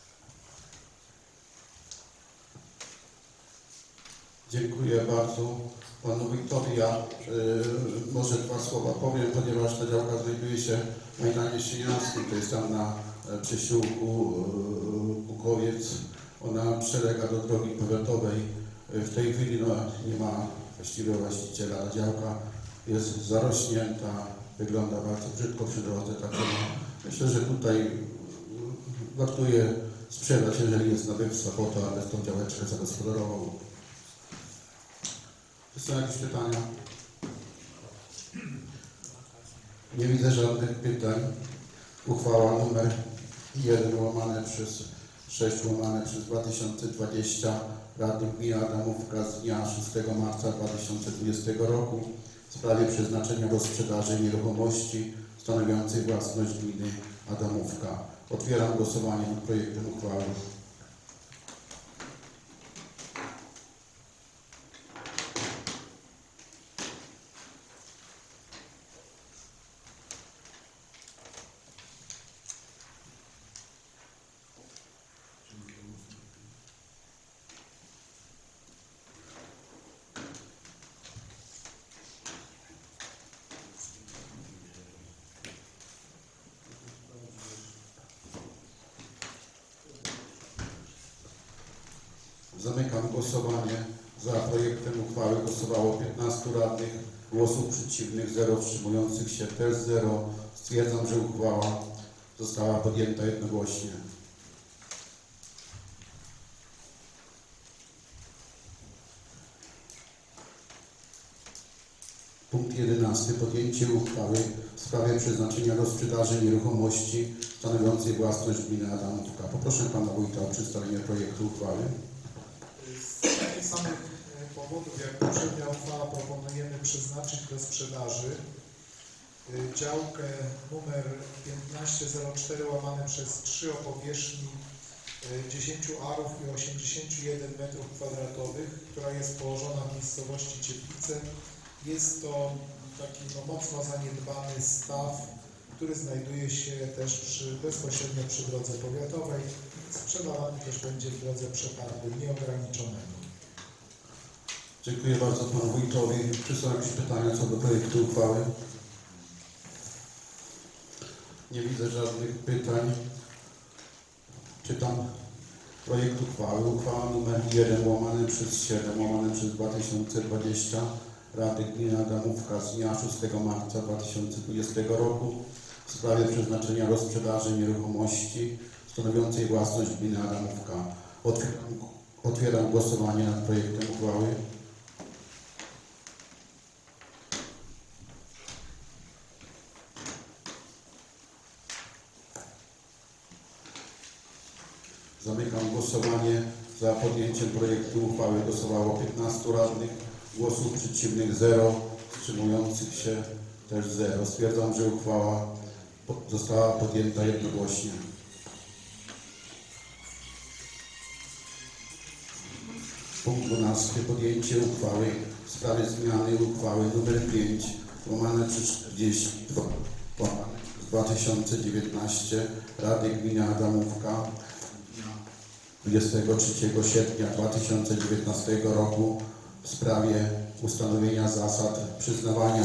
Dziękuję bardzo Panu Wójtowi. Ja y, może dwa słowa powiem, ponieważ ta działka znajduje się w Majdanie Sieniawskim, to jest tam na e, przesiłku y, Bukowiec. Ona przylega do drogi powiatowej. W tej chwili no, nie ma właściwego właściciela. Ta działka jest zarośnięta, wygląda bardzo brzydko przy drodze. Także no, myślę, że tutaj wartuje sprzedać, jeżeli jest nabywca po to, aby tą działeczkę zagospodarował. Czy są jakieś pytania? Nie widzę żadnych pytań. Uchwała numer jeden łamane przez sześć łamane przez dwa tysiące dwadzieścia Rady Gminy Adamówka z dnia szóstego marca dwa tysiące dwudziestego roku w sprawie przeznaczenia do sprzedaży nieruchomości stanowiącej własność gminy Adamówka. Otwieram głosowanie nad projektem uchwały. Zamykam głosowanie. Za projektem uchwały głosowało piętnastu radnych, głosów przeciwnych zero, wstrzymujących się też zero. Stwierdzam, że uchwała została podjęta jednogłośnie. Punkt jedenasty. Podjęcie uchwały w sprawie przeznaczenia do sprzedaży nieruchomości stanowiącej własność gminy Adamówka. Poproszę pana wójta o przedstawienie projektu uchwały. Z takich samych e, powodów jak poprzednia uchwała proponujemy przeznaczyć do sprzedaży e, działkę numer piętnaście zero cztery łamane przez trzy o powierzchni e, dziesięć arów i osiemdziesiąt jeden metrów kwadratowych, która jest położona w miejscowości Cieplice. Jest to taki no, mocno zaniedbany staw, który znajduje się też przy, bezpośrednio przy drodze powiatowej. Sprzedawany też będzie w drodze przetargu nieograniczonego. Dziękuję bardzo panu wójtowi. Czy są jakieś pytania co do projektu uchwały? Nie widzę żadnych pytań. Czytam projekt uchwały. Uchwała numer jeden łamane przez siedem łamane przez dwa tysiące dwadzieścia Rady Gminy Adamówka z dnia szóstego marca dwa tysiące dwudziestego roku w sprawie przeznaczenia do sprzedaży nieruchomości stanowiącej własność gminy Adamówka. Otwieram, otwieram głosowanie nad projektem uchwały. Zamykam głosowanie. Za podjęciem projektu uchwały głosowało piętnastu radnych, głosów przeciwnych zero, wstrzymujących się też zero. Stwierdzam, że uchwała została podjęta jednogłośnie. Punkt dwunasty. Podjęcie uchwały w sprawie zmiany uchwały nr pięć łamane przez czterdzieści z dwa tysiące dziewiętnaście Rady Gminy Adamówka dwudziestego trzeciego sierpnia dwa tysiące dziewiętnastego roku w sprawie ustanowienia zasad przyznawania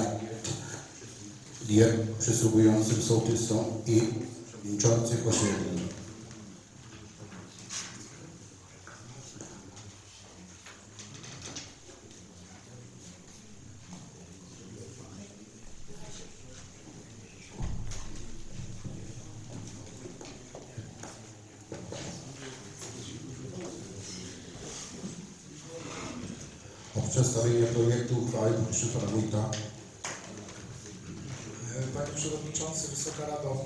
diet przysługujących sołtysom i milczących osiedli. O przedstawienie projektu uchwały proszę pana wójta. Panie Przewodniczący, Wysoka Rado,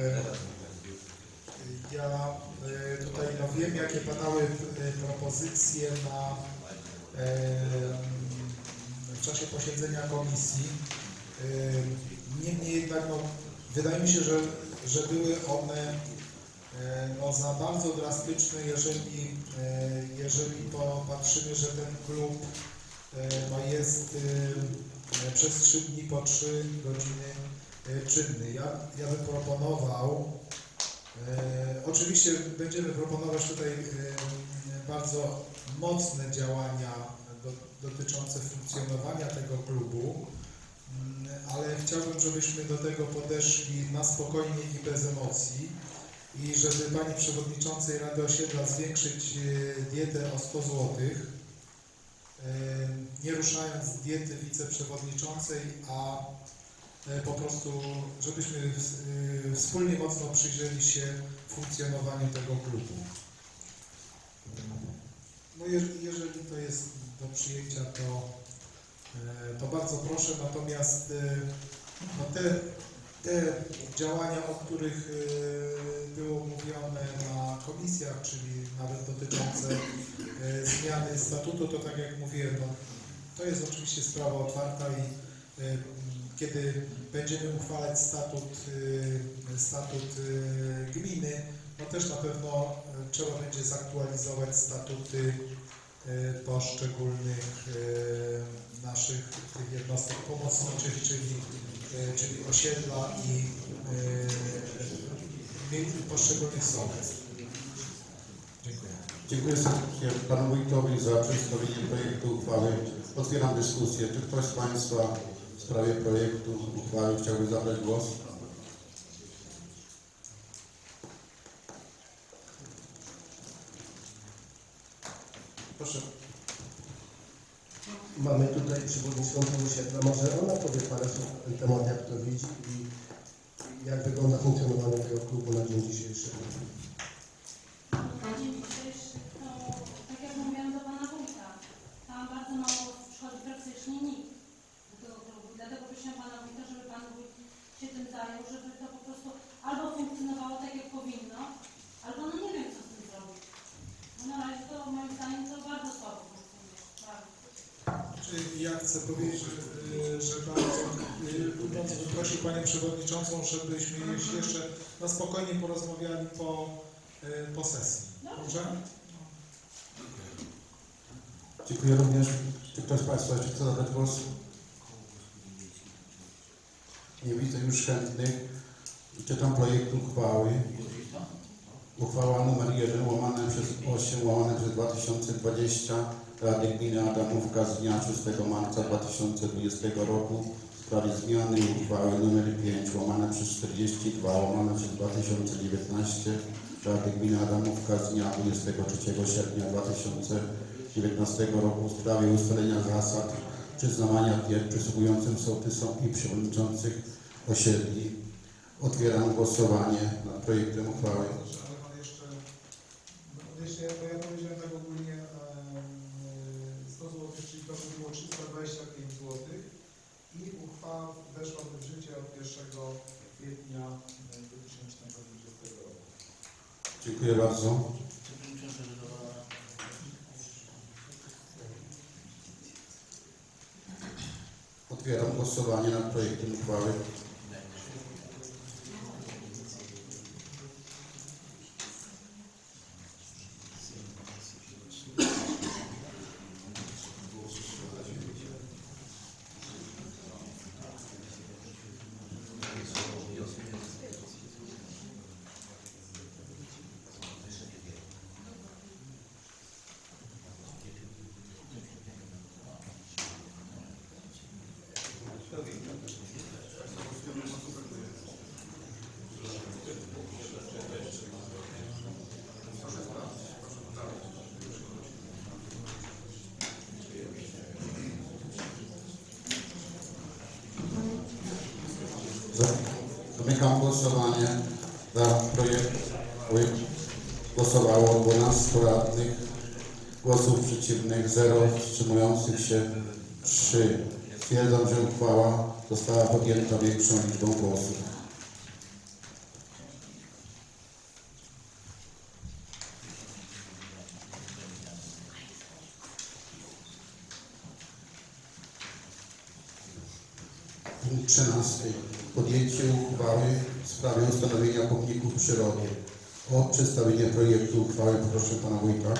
ja tutaj no wiem, jakie padały propozycje na, w czasie posiedzenia komisji. Niemniej jednak no, wydaje mi się, że, że były one no, za bardzo drastyczne, jeżeli, jeżeli popatrzymy, że ten klub no, jest przez trzy dni po trzy godziny czynny. Ja, ja bym proponował, e, oczywiście będziemy proponować tutaj e, bardzo mocne działania do, dotyczące funkcjonowania tego klubu, m, ale chciałbym, żebyśmy do tego podeszli na spokojnie i bez emocji i żeby Pani Przewodniczącej Rady Osiedla zwiększyć e, dietę o sto złotych, e, nie ruszając z diety wiceprzewodniczącej, a po prostu, żebyśmy wspólnie mocno przyjrzeli się funkcjonowaniu tego klubu. No jeżeli to jest do przyjęcia, to, to bardzo proszę, natomiast no te, te działania, o których było mówione na komisjach, czyli nawet dotyczące zmiany statutu, to tak jak mówiłem, no, to jest oczywiście sprawa otwarta i kiedy będziemy uchwalać statut, statut gminy, no też na pewno trzeba będzie zaktualizować statuty poszczególnych naszych tych jednostek pomocniczych, czyli, czyli osiedla i poszczególnych sołectw. Dziękuję. Dziękuję serdecznie panu wójtowi za przedstawienie projektu uchwały. Otwieram dyskusję. Czy ktoś z państwa w sprawie projektu uchwały chciałby zabrać głos? Proszę. Mamy tutaj przewodniczącą Osiedla. Może ona powie parę słów na ten temat, jak to widzi i jak wygląda funkcjonowanie tego klubu na dzień dzisiejszy. Na dzień dzisiejszy to, tak jak mówiłam do Pana Wójta, tam bardzo mało przychodzi praktycznie nikt do tego klubu. Dlatego prosiłam Pana Wójta, żeby Pan Wójt się tym zajął, żeby to po prostu albo funkcjonowało tak, jak powinno, albo no nie wiem, co z tym zrobić. No na razie to moim zdaniem to bardzo słabo funkcjonuje. Bardzo. Czyli ja chcę powiedzieć, że, że bardzo, bardzo bym prosił Panią Przewodniczącą, żebyśmy jeszcze na spokojnie porozmawiali po, po sesji. Dobrze? Dziękuję również. Czy ktoś z Państwa jeszcze chce zabrać głos? Nie widzę już chętnych. Czytam projekt uchwały. Uchwała numer jeden łamane przez osiem łamane przez dwa tysiące dwadzieścia Rady Gminy Adamówka z dnia szóstego marca dwa tysiące dwudziestego roku w sprawie zmiany uchwały numer pięć łamane przez czterdzieści dwa łamane przez dwa tysiące dziewiętnaście Rady Gminy Adamówka z dnia dwudziestego trzeciego sierpnia dwa tysiące dziewiętnastego roku w sprawie ustalenia zasad przyznawania diet przysługującym sołtysom i przewodniczących osiedli. Otwieram głosowanie nad projektem uchwały. Ale Pan jeszcze, jeszcze bo ja powiedziałem tak ogólnie sto złotych, czyli to by było trzysta dwadzieścia pięć złotych i uchwała weszłaby w życie od pierwszego kwietnia dwa tysiące dwudziestego roku. Dziękuję bardzo. Otwieram głosowanie nad projektem uchwały. Zamykam głosowanie. Za projekt głosowało dwunastu radnych, głosów przeciwnych zero, wstrzymujących się trzy. Stwierdzam, że uchwała została podjęta większą liczbą głosów. Punkt trzynasty. Podjęcie uchwały w sprawie ustanowienia pomników przyrody. O przedstawienie projektu uchwały proszę Pana Wójta.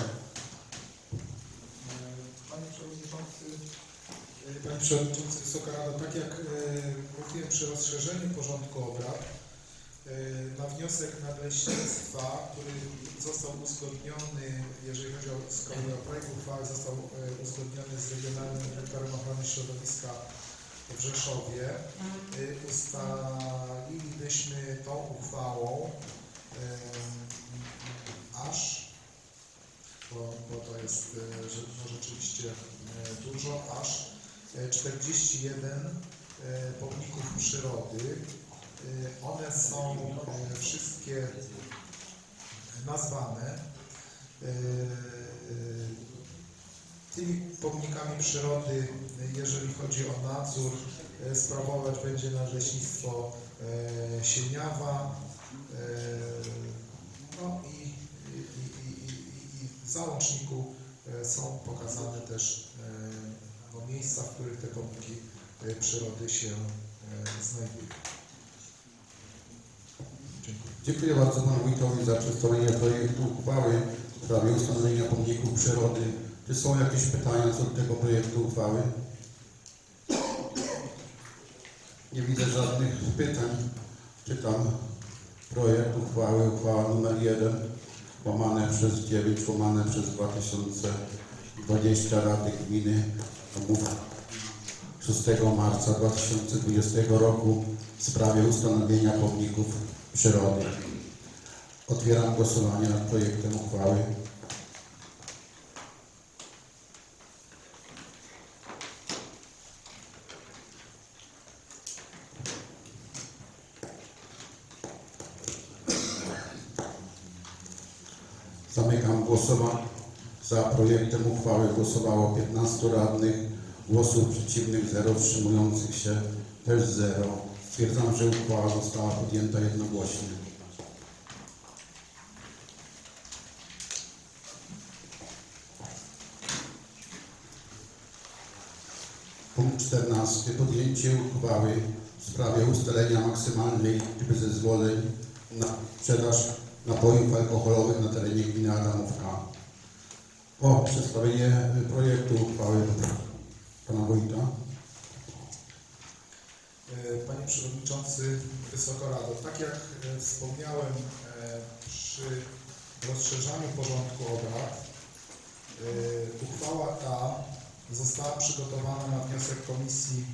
Panie Przewodniczący, Panie Przewodniczący, Wysoka Rado, tak jak e, mówiłem przy rozszerzeniu porządku obrad, e, na wniosek Nadleśnictwa, który został uzgodniony, jeżeli chodzi o, z kolei o projekt uchwały, został e, uzgodniony z Regionalnym Dyrektorem Ochrony Środowiska w Rzeszowie, e, ustalilibyśmy tą uchwałą e, aż, bo, bo to jest e, że, no, rzeczywiście e, dużo, aż czterdzieści jeden pomników przyrody. One są wszystkie nazwane. Tymi pomnikami przyrody, jeżeli chodzi o nadzór, sprawować będzie Nadleśnictwo Sieniawa. No i, i, i, i, i w załączniku są pokazane też no, miejsca, w których te pomniki przyrody się znajdują. Dziękuję. Dziękuję bardzo Panu Wójtowi za przedstawienie projektu uchwały w sprawie ustanowienia pomników przyrody. Czy są jakieś pytania co do tego projektu uchwały? Nie widzę żadnych pytań. Czytam projekt uchwały, uchwała numer jeden, łamane przez dziewięć, łamane przez dwa tysiące dwadzieścia Rady Gminy szóstego marca dwa tysiące dwudziestego roku w sprawie ustanowienia pomników przyrody. Otwieram głosowanie nad projektem uchwały. Zamykam głosowanie. Za projektem uchwały głosowało piętnastu radnych, głosów przeciwnych zero, wstrzymujących się też zero. Stwierdzam, że uchwała została podjęta jednogłośnie. Punkt czternasty. Podjęcie uchwały w sprawie ustalenia maksymalnej liczby zezwoleń na sprzedaż napojów alkoholowych na terenie gminy Adamówka. O przedstawienie projektu uchwały pana wójta. Panie Przewodniczący, Wysoka Rado, tak jak wspomniałem przy rozszerzaniu porządku obrad, uchwała ta została przygotowana na wniosek Komisji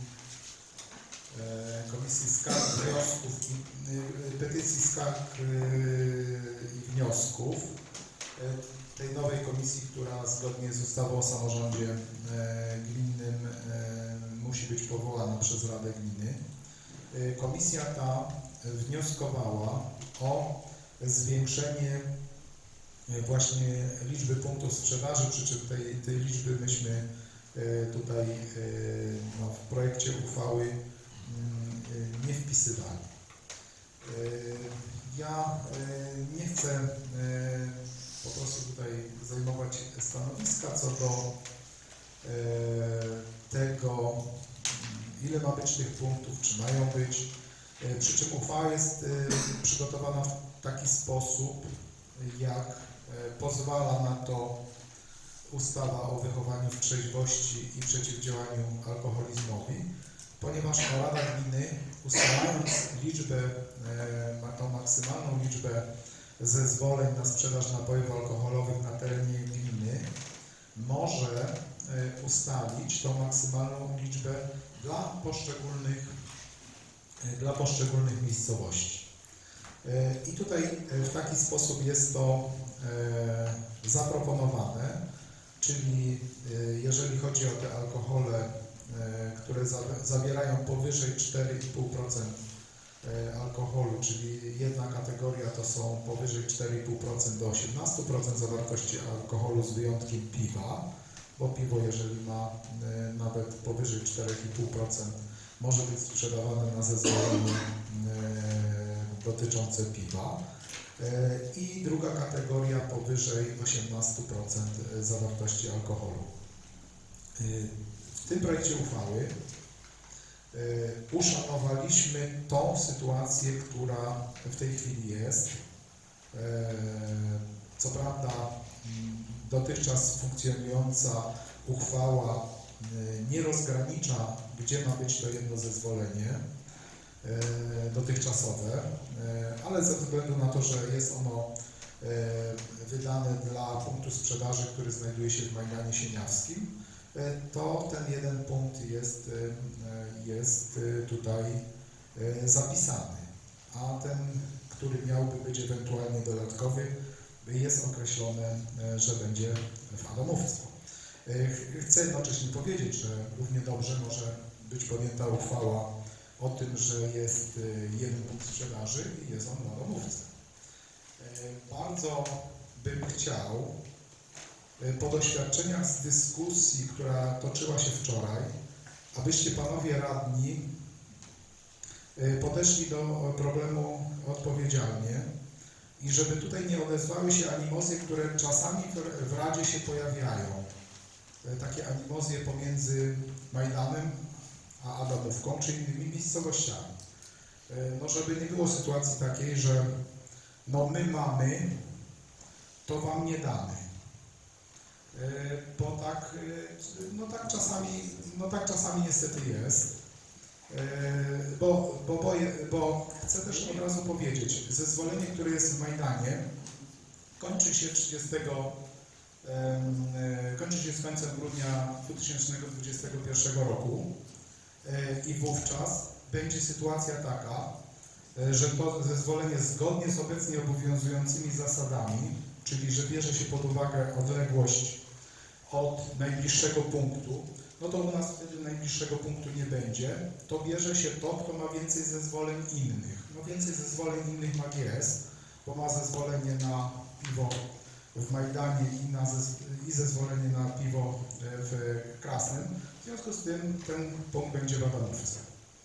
Komisji Skarg, Wniosków i Petycji, Skarg i Wniosków, tej nowej komisji, która zgodnie z ustawą o samorządzie gminnym musi być powołana przez Radę Gminy. Komisja ta wnioskowała o zwiększenie właśnie liczby punktów sprzedaży, przy czym tej, tej liczby myśmy tutaj no, w projekcie uchwały nie wpisywali. Ja nie chcę po prostu tutaj zajmować stanowiska co do tego, ile ma być tych punktów, czy mają być. Przy czym uchwała jest przygotowana w taki sposób, jak pozwala na to ustawa o wychowaniu w trzeźwości i przeciwdziałaniu alkoholizmowi, ponieważ Rada Gminy, ustalając liczbę, tą maksymalną liczbę zezwoleń na sprzedaż napojów alkoholowych na terenie gminy, może ustalić tą maksymalną liczbę dla poszczególnych, dla poszczególnych miejscowości. I tutaj w taki sposób jest to zaproponowane, czyli jeżeli chodzi o te alkohole, które zawierają powyżej cztery i pół procent alkoholu, czyli jedna kategoria to są powyżej cztery i pół procent do osiemnastu procent zawartości alkoholu z wyjątkiem piwa, bo piwo, jeżeli ma nawet powyżej cztery i pół procent, może być sprzedawane na zezwoleniu dotyczące piwa. I druga kategoria powyżej osiemnastu procent zawartości alkoholu. W tym projekcie uchwały uszanowaliśmy tą sytuację, która w tej chwili jest. Co prawda dotychczas funkcjonująca uchwała nie rozgranicza, gdzie ma być to jedno zezwolenie dotychczasowe, ale ze względu na to, że jest ono wydane dla punktu sprzedaży, który znajduje się w Majdanie Sieniawskim, to ten jeden punkt jest, jest tutaj zapisany, a ten, który miałby być ewentualnie dodatkowy, jest określone, że będzie w Adamówce. Chcę jednocześnie powiedzieć, że równie dobrze może być podjęta uchwała o tym, że jest jeden punkt sprzedaży i jest on w Adamówce. Bardzo bym chciał, po doświadczeniach z dyskusji, która toczyła się wczoraj, abyście panowie radni podeszli do problemu odpowiedzialnie i żeby tutaj nie odezwały się animozje, które czasami w Radzie się pojawiają. Takie animozje pomiędzy Majdanem a Adamówką, czy innymi miejscowościami. No żeby nie było sytuacji takiej, że no my mamy, to wam nie damy. Bo tak, no tak czasami, no tak czasami niestety jest. Bo, bo, bo, bo chcę też od razu powiedzieć, zezwolenie, które jest w Majdanie, kończy się trzydziestego kończy się z końcem grudnia dwa tysiące dwudziestego pierwszego roku i wówczas będzie sytuacja taka, że to zezwolenie zgodnie z obecnie obowiązującymi zasadami, czyli że bierze się pod uwagę odległość od najbliższego punktu, no to u nas wtedy najbliższego punktu nie będzie, to bierze się to, kto ma więcej zezwoleń innych. No więcej zezwoleń innych ma G S, bo ma zezwolenie na piwo w Majdanie i, na zez, i zezwolenie na piwo w Krasnym. W związku z tym ten punkt będzie w Adamówce.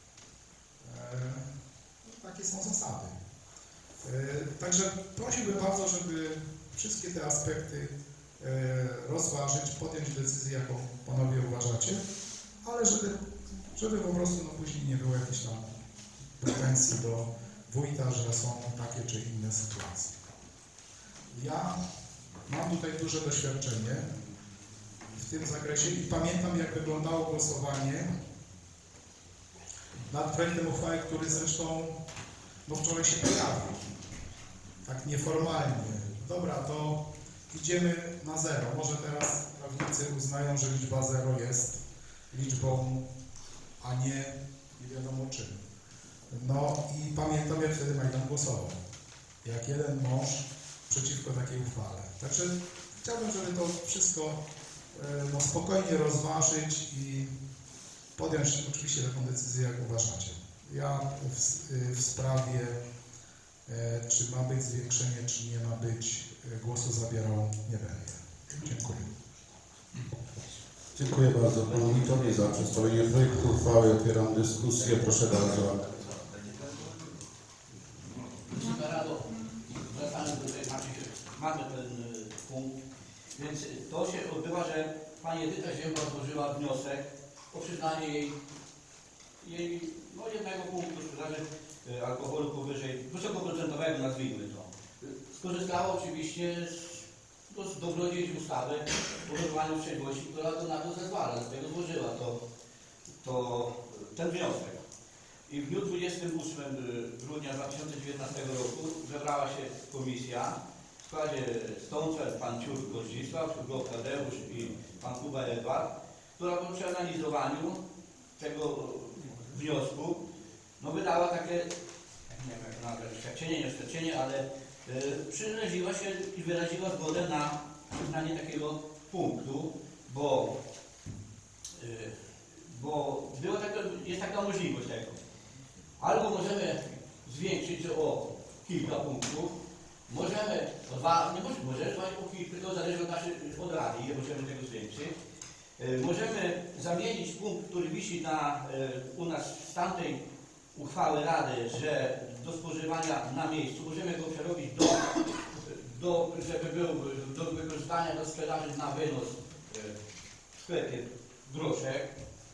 Takie są zasady. Także prosiłbym bardzo, żeby wszystkie te aspekty rozważyć, podjąć decyzję, jaką panowie uważacie, ale żeby, żeby po prostu no, później nie było jakichś tam pretensji do wójta, że są takie czy inne sytuacje. Ja mam tutaj duże doświadczenie w tym zakresie i pamiętam, jak wyglądało głosowanie nad projektem uchwały, który zresztą no wczoraj się pojawił. Tak nieformalnie. Dobra, to idziemy na zero. Może teraz prawnicy uznają, że liczba zero jest liczbą, a nie nie wiadomo czym. No i pamiętam, jak wtedy Majdan głosował. Jak jeden mąż przeciwko takiej uchwale. Także chciałbym, żeby to wszystko no, spokojnie rozważyć i podjąć oczywiście taką decyzję, jak uważacie. Ja w, w sprawie, e, czy ma być zwiększenie, czy nie ma być, e, głosu zabierał nie będę. Dziękuję. Dziękuję bardzo panu Witowi za przedstawienie projektu uchwały. Otwieram dyskusję. Proszę bardzo. Wysoka Rado, wracamy do tej, mamy ten punkt, więc to się odbywa, że pani Edyta Ziemba złożyła wniosek o przyznanie jej, jej no, jednego punktu sprzedaży alkoholu powyżej wysokoprocentowego, nazwijmy to. Skorzystała oczywiście z, z dobrodziejstw ustawy o wychowaniu trzeźwości, która to na to zezwala, dlatego złożyła to, to, ten wniosek. I w dniu dwudziestego ósmego grudnia dwa tysiące dziewiętnastego roku zebrała się komisja w składzie Stącel, pan Ciurko Zdzisław, Ciurko Tadeusz i pan Kuba Edward, która po przeanalizowaniu tego wniosku no wydała takie, nie wiem jak to nazwać, świadczenie, nie świadczenie, ale yy, przyraziła się i wyraziła zgodę na przyznanie takiego punktu, bo, yy, bo było taka, jest taka możliwość tego. Albo możemy zwiększyć o kilka punktów, możemy o dwa, nie możemy, możemy o kilka, to zależy od, naszej, od Rady, ile możemy tego zwiększyć. Yy, możemy zamienić punkt, który wisi na, yy, u nas z tamtej uchwały Rady, że do spożywania na miejscu, możemy go przerobić do, do żeby był do wykorzystania, do sprzedaży na wynos yy, w sklepie groszek.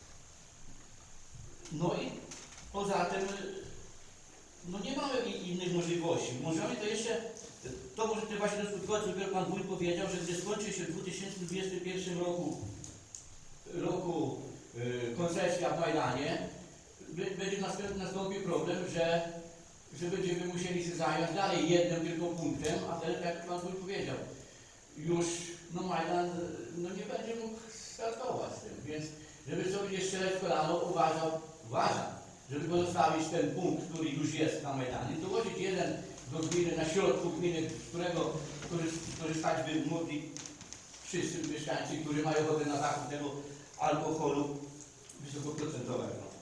No i poza tym, no nie mamy innych możliwości. Możemy to jeszcze, to może to właśnie skutkować, co dopiero pan wójt powiedział, że gdy skończy się w dwa tysiące dwudziestym pierwszym roku, roku yy, koncesja w Majdanie, będzie następny, nastąpił problem, że, że będziemy musieli się zająć dalej jednym tylko punktem, a wtedy, jak pan wójt powiedział, już no Majdan no nie będzie mógł startować z tym, więc żeby sobie nie strzelać w kolano, uważał, uważam, żeby pozostawić ten punkt, który już jest na Majdanie, dołożyć jeden do gminy, na środku gminy, z którego korzystać by mogli wszyscy mieszkańcy, którzy mają ochotę na zakup tego alkoholu wysokoprocentowego.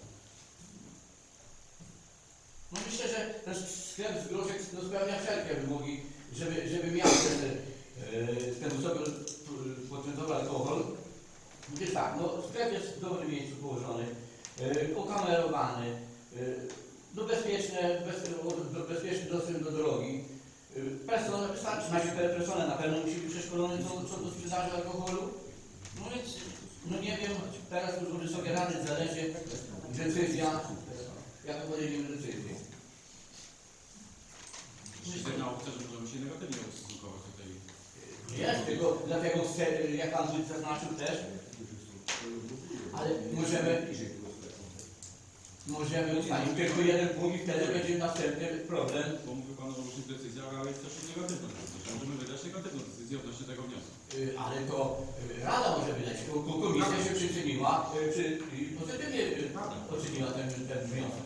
No myślę, że ten sklep z groszek no, spełnia wszelkie wymogi, żeby, żeby miał ten, ten wysokoprocentowy alkohol. Gdyż tak, no sklep jest w dobrym miejscu położony, okamerowany, no bezpieczne, bez, bezpieczny dostęp do drogi. Personel, wystarczy, nasi personel na pewno musi być przeszkolony co, co do sprzedaży alkoholu. No więc, no nie wiem, teraz już od Wysokiej Rady zależy decyzja, jak podejmiemy decyzję. Myślę, na opcję, że możemy się negatywnie ustosunkować tutaj. Jest, tylko dlatego chcę, jak pan wójt zaznaczył też, ale możemy, możemy ustalić tylko jeden punkt i wtedy będzie następny problem. Bo mówi pan, że musi być decyzja, ale jest też negatywna decyzja. Możemy wydać negatywną decyzję odnośnie tego wniosku. Ale to Rada może wydać, tylko komisja się przyczyniła, czy pozytywnie oceniła ten, ten wniosek.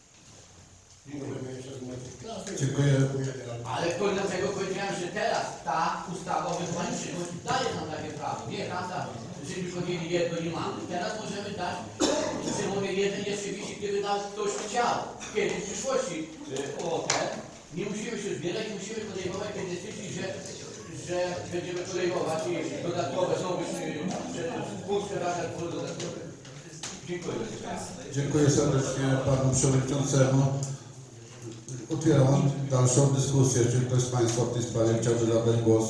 Dziękuję. Ale to dlatego powiedziałem, że teraz ta ustawa o wychowaniu trzeźwości daje nam takie prawo. Nie tamta, żeśmy podjęli jedno nie mamy. Teraz możemy dać, że mówię, jeden jeszcze wisi, gdyby nas ktoś chciał kiedyś w przyszłości o ten. Nie musimy się zbierać, musimy podejmować te decyzje, że, że będziemy podejmować dodatkowe, znowu punkt sprzedaży alkoholu dodatkowy. Dziękuję. Dziękuję serdecznie panu przewodniczącemu. Otwieram dalszą dyskusję. Czy ktoś z państwa w tej sprawie chciałby zabrać głos?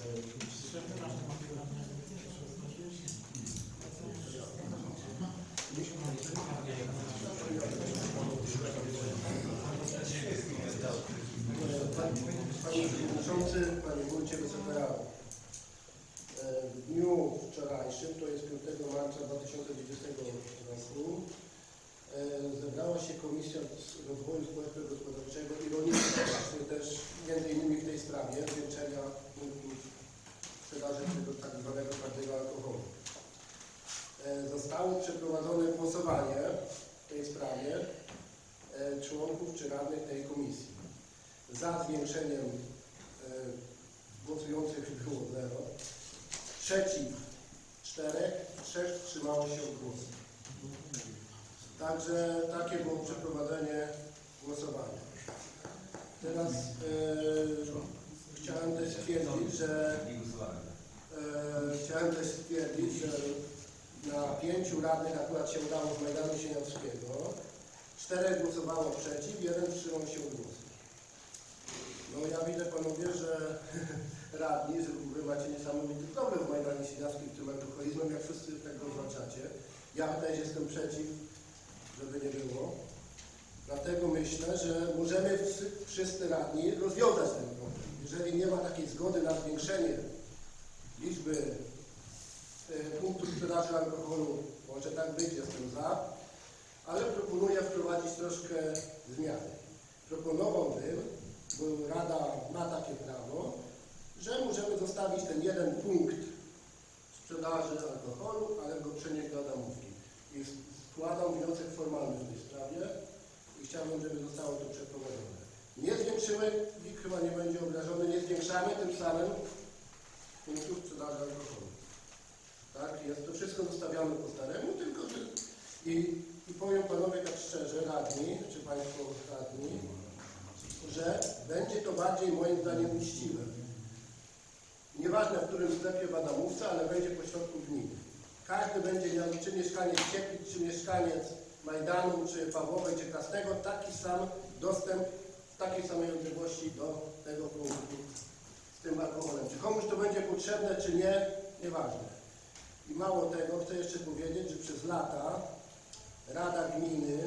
Panie Przewodniczący, Panie Wójcie, Wysoka Rado. W dniu wczorajszym, to jest piątego marca dwa tysiące dwudziestego roku, zebrała się Komisja Rozwoju Społeczno-Gospodarczego i Rolnictwa, właśnie też między innymi w tej sprawie zwiększenia punktów sprzedaży tego tak zwanego twardego alkoholu. Zostało przeprowadzone głosowanie w tej sprawie członków czy radnych tej komisji. Za zwiększeniem e, głosujących było zero, przeciw czterech, trzech wstrzymało się od głosu. Także takie było przeprowadzenie głosowania. Teraz e, chciałem też stwierdzić, że e, chciałem też stwierdzić, że na pięciu radnych akurat się udało z Majdanu Sieniawskiego, czterech głosowało przeciw, jeden wstrzymał się od głosu. No ja widzę panowie, że radni, że wy macie niesamowity problem w Majdanie Sieniawskim z tym alkoholizmem, jak wszyscy tego zwalczacie. Ja też jestem przeciw, żeby nie było. Dlatego myślę, że możemy wszyscy radni rozwiązać ten problem. Jeżeli nie ma takiej zgody na zwiększenie liczby punktów sprzedaży alkoholu, może tak być, jestem za, ale proponuję wprowadzić troszkę zmiany. Proponowałbym, bo Rada ma takie prawo, że możemy zostawić ten jeden punkt sprzedaży alkoholu, ale go przenieść do Adamówki. I składam wniosek formalny w tej sprawie i chciałbym, żeby zostało to przeprowadzone. Nie zwiększymy, nikt chyba nie będzie obrażony, nie zwiększamy tym samym punktów sprzedaży alkoholu. Tak, jest to wszystko zostawiamy po staremu, tylko że i, i powiem panowie tak szczerze, radni, czy państwo radni, że będzie to bardziej moim zdaniem uczciwe. Nieważne w którym sklepie w Adamówce, ale będzie pośrodku gminy. Każdy będzie miał, czy mieszkaniec Cieplic, czy mieszkaniec Majdanu, czy Pawłowej, czy Krasnego, taki sam dostęp w takiej samej odległości do tego punktu z tym alkoholem. Czy komuś to będzie potrzebne, czy nie, nieważne. I mało tego, chcę jeszcze powiedzieć, że przez lata Rada Gminy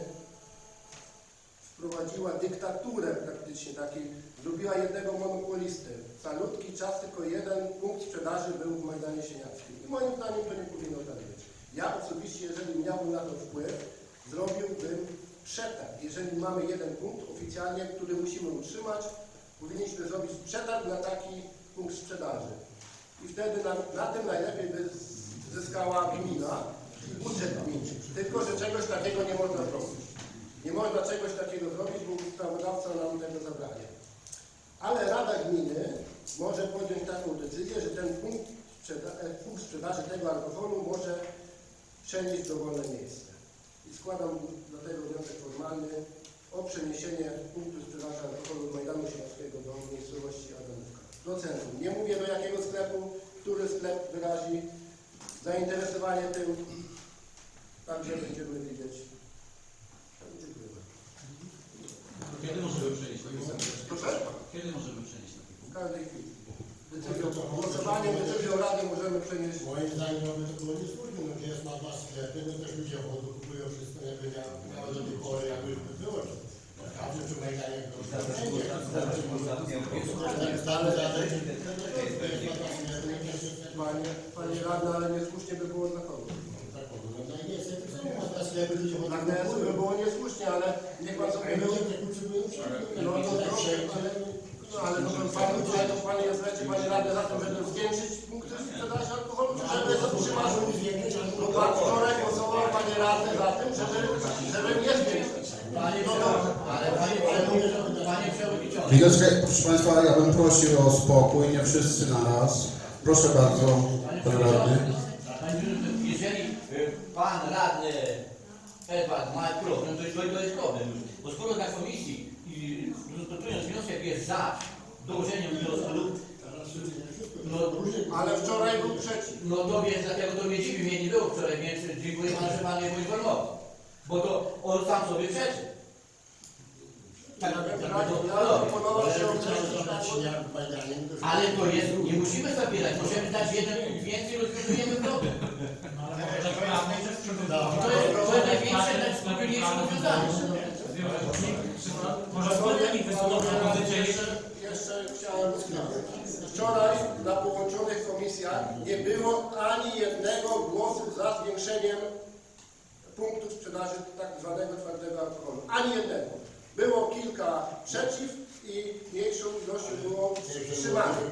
wprowadziła dyktaturę praktycznie takiej, zrobiła jednego monopolistę. Calutki czas tylko jeden punkt sprzedaży był w Majdanie Sieniawskim. I moim zdaniem to nie powinno tak być. Ja osobiście, jeżeli miałbym na to wpływ, zrobiłbym przetarg. Jeżeli mamy jeden punkt oficjalnie, który musimy utrzymać, powinniśmy zrobić przetarg na taki punkt sprzedaży. I wtedy na, na tym najlepiej by zyskała gmina i budżet gminy. Tylko, że czegoś takiego nie można zrobić. Nie można czegoś takiego zrobić, bo ustawodawca nam tego zabrania. Ale Rada Gminy może podjąć taką decyzję, że ten punkt, sprzeda punkt sprzedaży tego alkoholu może przenieść w dowolne miejsce. I składam do tego wniosek formalny o przeniesienie punktu sprzedaży alkoholu z Majdanu Sieniawskiego do miejscowości Adamówka. Do centrum. Nie mówię do jakiego sklepu, który sklep wyrazi zainteresowanie tym, także będziemy widzieć. Kiedy możemy przenieść taki punkt? Proszę? Kiedy możemy przenieść taki punkt? W każdej chwili. Decyzją, głosowaniem, decyzją Rady możemy przenieść. Moim zdaniem no, to było niesłuszne, no gdzie jest na dwa sklepy, no też ludzie chodzą, kupują wszystko, jakby miało do tej pory jakby było. Każdy przy Majdanie Panie, panie radny, ale niesłusznie by było zachować. Tak, by było niesłusznie, ale niech pan sobie no to proszę, no ale to pan, to panie jest wreszcie, panie radny, za tym, żeby zwiększyć punkty sprzedaży alkoholu, czy żeby zatrzymać? No pan wczoraj głosował, panie radny, za tym, żeby, żeby nie zwiększyć. Panie, no, ale panie, panie przewodniczący. Chwileczkę, proszę państwa, ja bym prosił o spokój, nie wszyscy na raz. Proszę bardzo, pan radny. Jeżeli pan radny Edward ma problem, to jest, to jest problem. Bo skoro na komisji, rozpatrując wniosek, jest za dołożeniem wniosku lub No, Ale wczoraj był przeciw. no to więc dlatego to mnie dziwi, mnie nie było wczoraj, więc dziękuję panu, że pan mnie poinformował. Bo to on sam sobie przeczy. Tak, tak, tak, to uchwalowy. Ale to jest, nie musimy zabierać, możemy dać jeden punkt więcej, rozwiązujemy problem. To jest, to jest największe, najspokojniejsze rozwiązanie. Może wspólnik wysłuchał propozycję. Jeszcze chciałem сказać. Wczoraj na połączonych komisjach nie było ani jednego głosu za zwiększeniem punktu sprzedaży tak zwanego twardego alkoholu. Ani jednego. Było kilka przeciw i mniejszą ilością było wstrzymanych.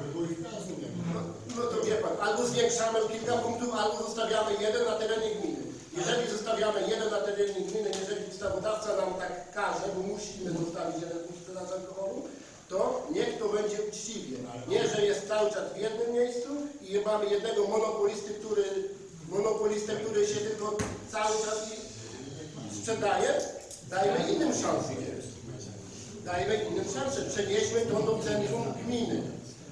No, no to wie pan, albo zwiększamy o kilka punktów, albo zostawiamy jeden na terenie gminy. Jeżeli zostawiamy jeden na terenie gminy, jeżeli ustawodawca nam tak każe, bo musimy zostawić jeden punkt sprzedaży alkoholu, to niech to będzie uczciwie. Nie, że jest cały czas w jednym miejscu i mamy jednego monopolisty, który, monopolistę, który się tylko cały czas sprzedaje. Dajmy innym szansę. Dajmy innym szansę. Przenieśmy to do centrum gminy.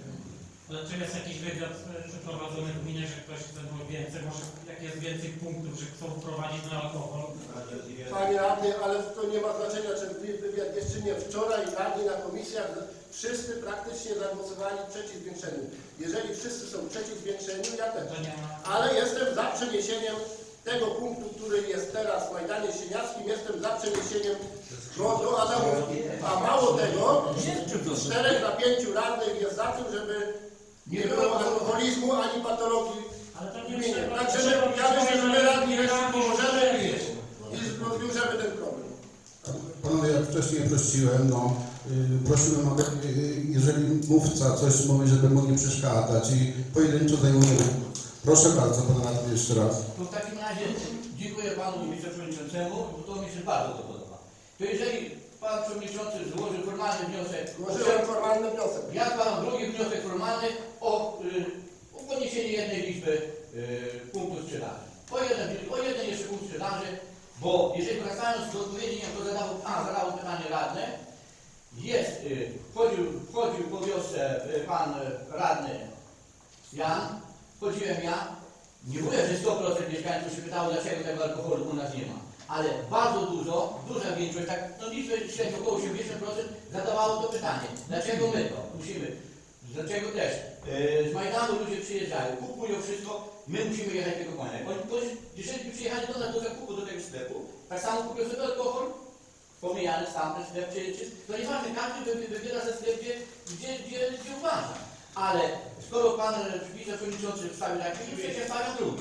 Ale czy jest jakiś wywiad przeprowadzony w gminie, że ktoś chce było więcej, może jak jest więcej punktów, że chcą wprowadzić na alkohol? Panie radny, ale to nie ma znaczenia, czy wywiad jeszcze nie. Wczoraj radni na komisjach wszyscy praktycznie zagłosowali przeciw zwiększeniu. Jeżeli wszyscy są przeciw zwiększeniu, ja też. Ale jestem za przeniesieniem tego punktu, który jest teraz w Majdanie Sieniackim, jestem za przeniesieniem go do Adamówki. A mało tego, czterech na pięciu radnych jest za tym, żeby nie było alkoholizmu ani patologii w gminie. Także my, ja myślę, że my radni wreszcie pomożemy i rozwiążemy ten problem. Panowie, jak wcześniej prosiłem, no, yy, prosiłem, aby, yy, jeżeli mówca coś mówi, żeby mu nie przeszkadzać i pojedynczo zajmujemy. Proszę bardzo, pan radny jeszcze raz. To w takim razie dziękuję panu wiceprzewodniczącemu, bo to mi się bardzo to podoba. To jeżeli pan przewodniczący złożył formalny wniosek, Złożyłem formalny wniosek. ja składam drugi wniosek formalny o, y, o podniesienie jednej liczby y, punktów sprzedaży. O jeden, o jeden jeszcze punkt sprzedaży, bo jeżeli wracając do odpowiedzi, jak to zadało, a, zadało pytanie radne, jest, y, wchodził, wchodził po wiosce y, pan y, radny Jan, wchodziłem ja, nie mówię, że sto procent mieszkańców się pytało, dlaczego tego alkoholu u nas nie ma, ale bardzo dużo, duża większość, tak, no liczbę średnio około osiemdziesiąt procent zadawało to pytanie, dlaczego my to musimy, dlaczego też yy, z Majdanu ludzie przyjeżdżają, kupują wszystko, my musimy jechać tego konia. Oni, jeżeli by przyjechali do nas do zakupu, do tego sklepu, tak samo kupią sobie alkohol, pomijany sam ten sklep, czy, czy, to nieważne, każdy wybiera ze sklep, gdzie, gdzie, gdzie, gdzie uważa. Ale skoro pan wiceprzewodniczący wstawił taki, to przecież stawiam drugi.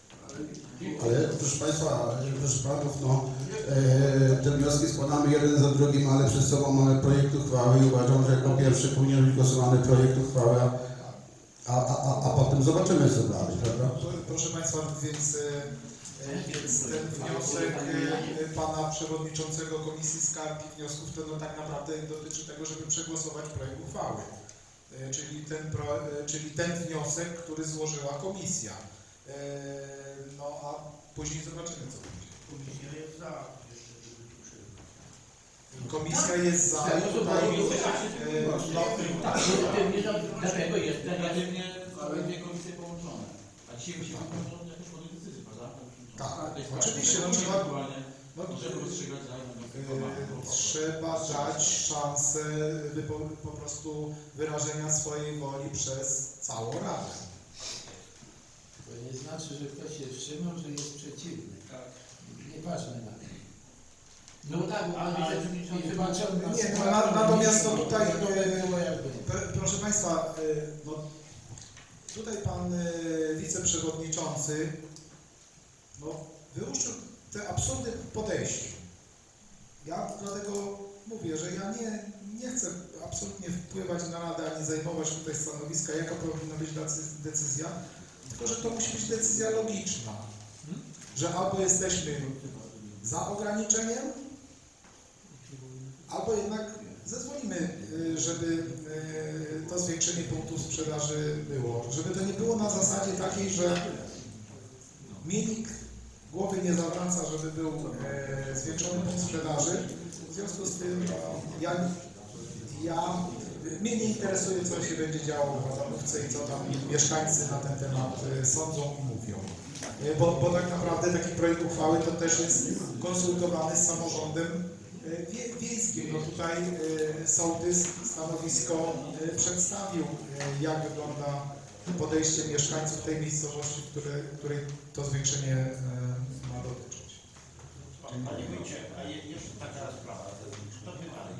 Ale proszę Państwa, proszę Panów, no, e, te wnioski składamy jeden za drugim, ale przed sobą mamy projekt uchwały i uważam, że jako pierwszy powinien być głosowany projekt uchwały, a, a, a, a potem zobaczymy co dalej, prawda? Proszę Państwa, więc, e, więc ten wniosek e, Pana Przewodniczącego Komisji Skarg i Wniosków to no, tak naprawdę dotyczy tego, żeby przegłosować projekt uchwały. E, czyli, ten pro, e, czyli ten wniosek, który złożyła Komisja. E, no a później zobaczymy co będzie. Komisja jest za. Jeszcze, żeby tu przyjść. Komisja jest za i tutaj Dlatego jest Negatywnie, ale dwie komisje połączone. A dzisiaj musimy jakoś podjąć decyzję, prawda? Tak, To jest oczywiście, tak, no trzeba- ewentualnie no, możemy rozstrzygać na e, trzeba dać szansę po, po prostu wyrażenia swojej woli przez całą Radę. To nie znaczy, że ktoś się wstrzymał, że jest przeciwny. Tak. Nieważne na to. No tak, pan wiceprzewodniczący wybaczony na Nie, no, na, natomiast to tutaj, to e, było jakby. pr- proszę Państwa, e, no, tutaj Pan e, Wiceprzewodniczący no, wyłuszczył te absurdy podejście. Ja dlatego mówię, że ja nie, nie chcę absolutnie wpływać na Radę, ani zajmować tutaj stanowiska, jaka powinna być decy- decyzja, tylko że to musi być decyzja logiczna, że albo jesteśmy za ograniczeniem, albo jednak zezwolimy, y, żeby y, to zwiększenie punktów sprzedaży było. Żeby to nie było na zasadzie takiej, że mi nikt głowy nie zawraca, żeby był e, zwiększony punkt sprzedaży. W związku z tym no, ja, ja mnie nie interesuje, co się będzie działo w Adamówce i co tam mieszkańcy na ten temat y, sądzą i mówią. Y, Bo, bo tak naprawdę taki projekt uchwały to też jest konsultowany z samorządem y, wie, wiejskim. No tutaj y, sołtys stanowisko y, przedstawił, y, jak wygląda podejście mieszkańców tej miejscowości, które, której to zwiększenie y, ma dotyczyć. Panie Wójcie, a je, jeszcze taka sprawa, to pytanie.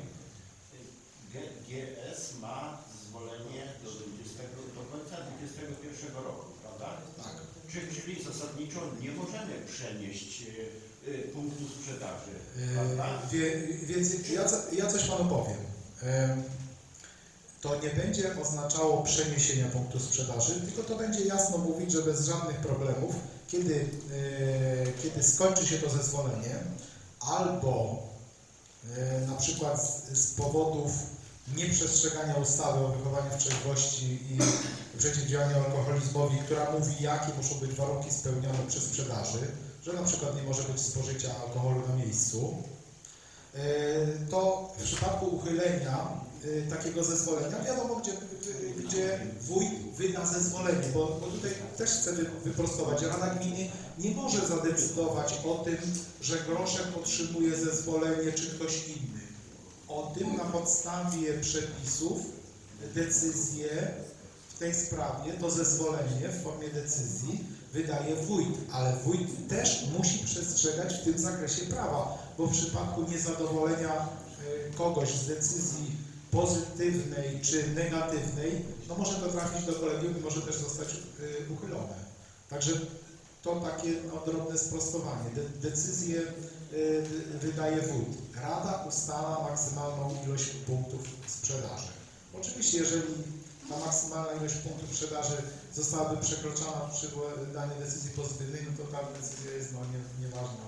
G S ma zezwolenie do, dwudziestego, do końca dwudziestego pierwszego roku, prawda? Tak. Czy, czyli zasadniczo nie możemy przenieść y, y, punktu sprzedaży, Yy, prawda? wie, więc ja, co- ja coś Panu powiem. Em, To nie będzie oznaczało przeniesienia punktu sprzedaży, tylko to będzie jasno mówić, że bez żadnych problemów, kiedy, e, kiedy skończy się to zezwolenie, albo e, na przykład z, z powodów nieprzestrzegania ustawy o wychowaniu w trzeźwości i przeciwdziałaniu alkoholizmowi, która mówi, jakie muszą być warunki spełnione przy sprzedaży, że na przykład nie może być spożycia alkoholu na miejscu, e, to w przypadku uchylenia y, takiego zezwolenia, wiadomo, gdzie, y, gdzie wójt wyda zezwolenie, bo, bo tutaj też chcę wy- wyprostować, Rada Gminy nie może zadecydować o tym, że Groszek otrzymuje zezwolenie, czy ktoś inny. O tym na podstawie przepisów decyzję w tej sprawie, to zezwolenie w formie decyzji wydaje wójt, ale wójt też musi przestrzegać w tym zakresie prawa, bo w przypadku niezadowolenia y, kogoś z decyzji pozytywnej czy negatywnej, no może to trafić do kolegium i może też zostać y, uchylone. Także to takie no, drobne sprostowanie. De decyzję y, wydaje wójt. Rada ustala maksymalną ilość punktów sprzedaży. Oczywiście, jeżeli ta maksymalna ilość punktów sprzedaży zostałaby przekroczona przy wydaniu decyzji pozytywnej, no to ta decyzja jest no, nie, nieważna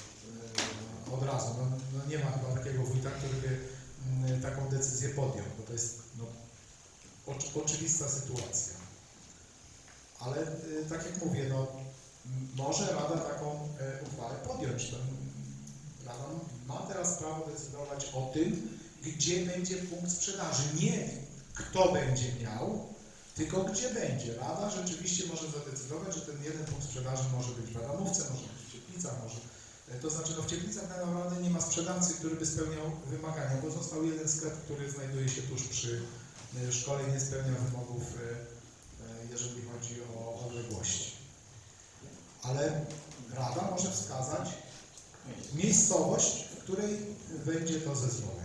yy, od razu. No, no nie ma chyba takiego wójta, który by yy, taką decyzję podjął, bo to jest no, oczy, oczywista sytuacja. Ale yy, tak jak mówię, no, może Rada taką yy, uchwałę podjąć. To, Rada ma teraz prawo decydować o tym, gdzie będzie punkt sprzedaży. Nie kto będzie miał, tylko gdzie będzie. Rada rzeczywiście może zadecydować, że ten jeden punkt sprzedaży może być w Adamówce, może być w Cieplicach, może. To znaczy, no w Cieplicach tak naprawdę nie ma sprzedawcy, który by spełniał wymagania, bo został jeden sklep, który znajduje się tuż przy szkole i nie spełnia wymogów, jeżeli chodzi o odległości. Ale Rada może wskazać miejscowość, w której będzie to zezwolenie.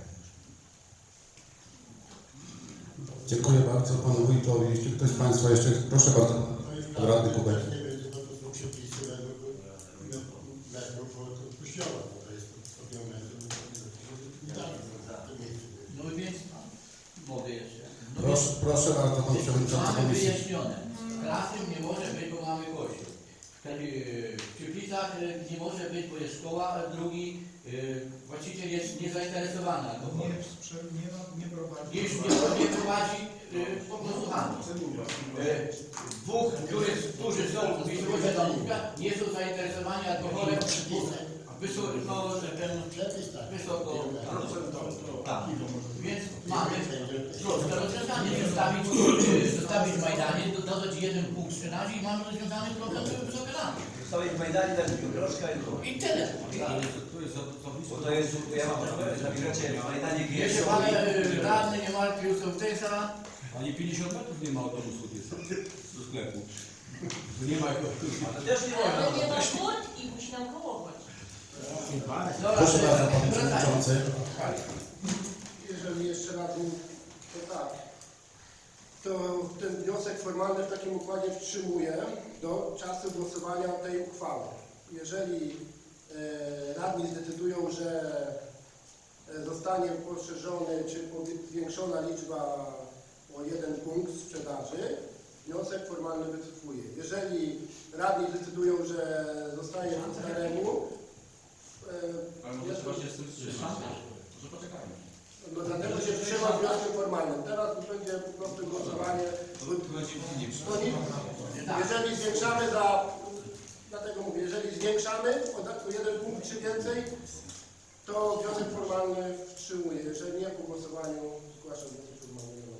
Dziękuję bardzo panu wójtowi. Jeśli ktoś z państwa jeszcze, proszę bardzo, radny Kubek. Nie wiem, bo to są przepisy metrów od kościoła, bo to jest stopień metrów. I tak, to miejsce. No więc mogę jeszcze. No Proszę, więc- proszę bardzo, pan przewodniczący Mamy komisji. wyjaśnione. Klasy nie może być, bo mamy kościół. W Cieplicach nie może być, bo jest szkoła, a drugi y, właściciel jest niezainteresowany alkoholem. Nie, sprze- nie, ma- nie prowadzi. Już nie, nie prowadzi y, po prostu handlu. Y, Dwóch, którzy, którzy są w miejscowości Adamówka, nie są zainteresowani alkoholem. Wysoko, no, ten, wysoko. Tak. Więc mamy proste rozwiązanie. Zostawić, y, zostawić w Majdanie, do- dodać jeden punkt sprzedaży i mamy rozwiązany problem wysokie lamy. Zostawić w Majdanie, dać mi groszka i to. I tyle. Bo to jest, ja mam tak powiedzieć, zabieracie w Majdanie Jeszcze Gieszo pan i... y, radny nie martwił sołtysa. Ani pięćdziesiąt metrów nie ma autobusu do sklepu. Nie ma go. A to też nie Ale wolno. nie ma furtki, musi nam kołować. Dobra, Proszę y, bardzo, panie wracamy. przewodniczący. Jeżeli jeszcze raz, to tak, to ten wniosek formalny w takim układzie wstrzymuje do czasu głosowania tej uchwały. Jeżeli e, radni zdecydują, że e, zostanie poszerzony czy powie- zwiększona liczba o jeden punkt sprzedaży, wniosek formalny wycofuje. Jeżeli radni zdecydują, że zostaje po staremu, Ale e, może jest- trzeba się z tym wstrzymać. Może poczekajmy. no dlatego się wstrzymał wnioskiem formalnym. Teraz będzie po prostu głosowanie. To będzie nie No nie, jeżeli zwiększamy za, dlatego mówię, jeżeli zwiększamy o o jeden punkt czy więcej, to wniosek formalny wstrzymuje. Jeżeli nie, po głosowaniu zgłaszam wniosek formalny.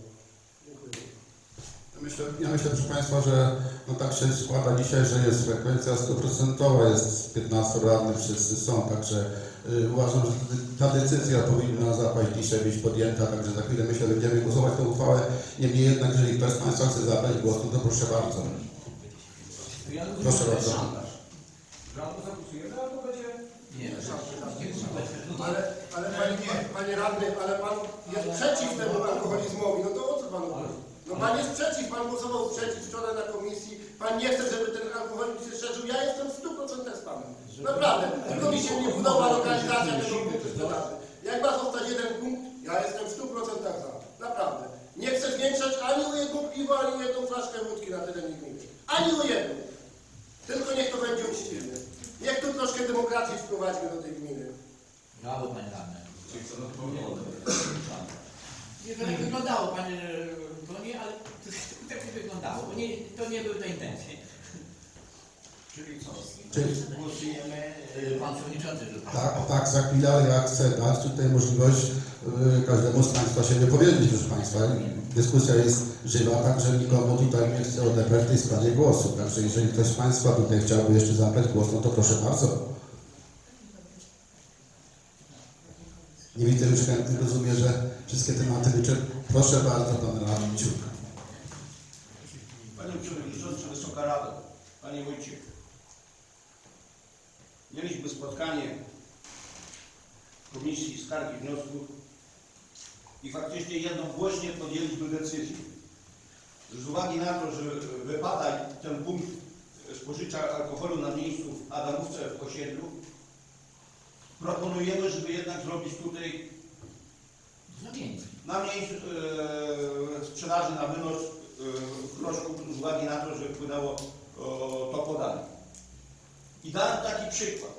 myślę, ja myślę, proszę Państwa, że no tak się składa dzisiaj, że jest frekwencja sto procent, jest piętnastu radnych, wszyscy są, także y, uważam, że ta decyzja powinna zapaść dzisiaj być podjęta, także za chwilę myślę, że będziemy głosować tę uchwałę. Niemniej jednak, jeżeli ktoś z Państwa chce zabrać głos, no to proszę bardzo. Proszę bardzo. Rzadko zagłosujemy, a to będzie... Nie, Ale, ale panie, panie radny, ale pan jest przeciw temu alkoholizmowi, no to o co pan mówi? No pan jest przeciw, pan głosował przeciw wczoraj na komisji, pan nie chce, żeby ten alkoholizm się szerzył, ja jestem w stu procentach z panem. Naprawdę, tylko mi się nie podoba lokalizacja tego punktu sprzedaży. Jak ma zostać jeden punkt, ja jestem w stu procentach za. Naprawdę. Nie chcę zwiększać ani o jedno piwo, ani o jedną flaszkę wódki na terenie gminy. Ani o jedną. Tylko niech to będzie uczciwe. Niech tu troszkę demokracji wprowadzimy do tej gminy. Brawo, panie radny. Nie, to nie wyglądało, panie Antoni, ale to tak nie wyglądało, bo nie, to nie były te intencje. Czyli co? Czyli, Głosujemy. Y, Pan przewodniczący, że tak, tak, za chwilę, ale ja chcę dać tutaj możliwość y, każdemu z Państwa się wypowiedzieć, proszę Państwa. Dyskusja jest żywa, także nikomu tutaj nie chcę odebrać w tej sprawie głosu. Także jeżeli ktoś z Państwa tutaj chciałby jeszcze zabrać głos, no to proszę bardzo. Nie widzę już chętnych, rozumiem, że wszystkie tematy wyczerpane. Proszę bardzo, pan radny Ciuk. Panie Przewodniczący, Wysoka Rado, Panie Wójcie. Mieliśmy spotkanie Komisji Skarg i Wniosków i faktycznie jednogłośnie podjęliśmy decyzję. Z uwagi na to, że wypada ten punkt spożycia alkoholu na miejscu w Adamówce w osiedlu, proponujemy, żeby jednak zrobić tutaj na miejscu e, sprzedaży na wynos e, proszków z uwagi na to, że wpłynęło o, to podanie. I dałem taki przykład,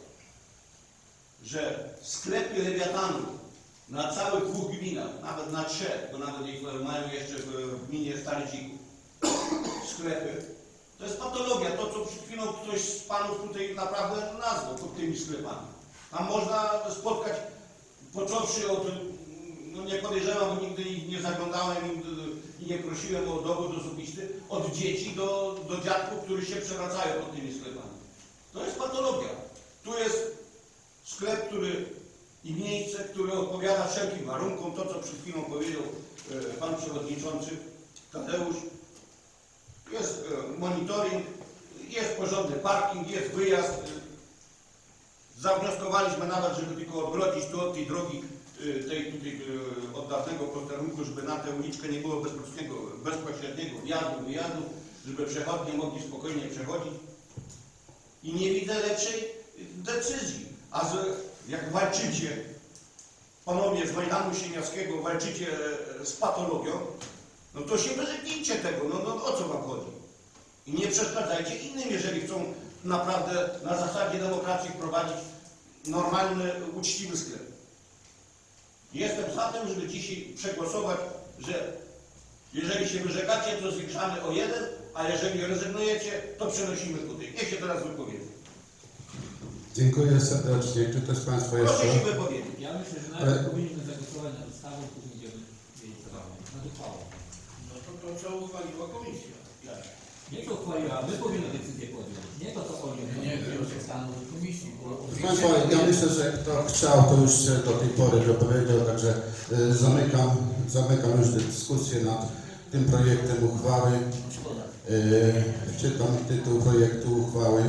że sklepy Lewiatanu na całych dwóch gminach, nawet na trzech, bo nawet ich mają jeszcze w gminie Stary Dzików, sklepy, to jest patologia, to co przed chwilą ktoś z panów tutaj naprawdę nazwał pod tymi sklepami. Tam można spotkać, począwszy od, no nie podejrzewam, bo nigdy ich nie zaglądałem i nie prosiłem o dowód osobisty, od dzieci do, do dziadków, którzy się przewracają pod tymi sklepami. To jest patologia. Tu jest sklep, który i miejsce, które odpowiada wszelkim warunkom, to co przed chwilą powiedział e, pan przewodniczący Tadeusz. Jest e, monitoring, jest porządny parking, jest wyjazd. Zawnioskowaliśmy nawet, żeby tylko odgrodzić tu od tej drogi, tej tutaj od dawnego posterunku, żeby na tę uliczkę nie było bezpośredniego, bezpośredniego wjazdu, wyjazdu, żeby przechodnie mogli spokojnie przechodzić. I nie widzę lepszej decyzji. A z, jak walczycie, panowie z Majdanu Sieniawskiego, walczycie z patologią, no to się wyrzeknijcie tego, no, no o co wam chodzi? I nie przeszkadzajcie innym, jeżeli chcą naprawdę na zasadzie demokracji wprowadzić normalny, uczciwy sklep. Jestem za tym, żeby dzisiaj przegłosować, że jeżeli się wyrzekacie, to zwiększamy o jeden, a jeżeli rezygnujecie, to przenosimy tutaj. Niech się teraz wypowiedzi. Dziękuję serdecznie. Czy ktoś z Państwa jeszcze? Proszę się wypowiedzieć. Ja myślę, że najpierw Ale... powinniśmy zagłosować nad ustawą, później idziemy nad uchwałą. No to, to co uchwaliła komisja? Jak? Nie to uchwaliła, my powinniśmy decyzję podjąć. Nie to, co oni. Nie, wniosek stanu do komisji. Proszę Państwa, ja myślę, że kto chciał, to już się do tej pory dopowiedział, także y, zamykam, zamykam już dyskusję nad tym projektem uchwały. Y, czytam tytuł projektu uchwały.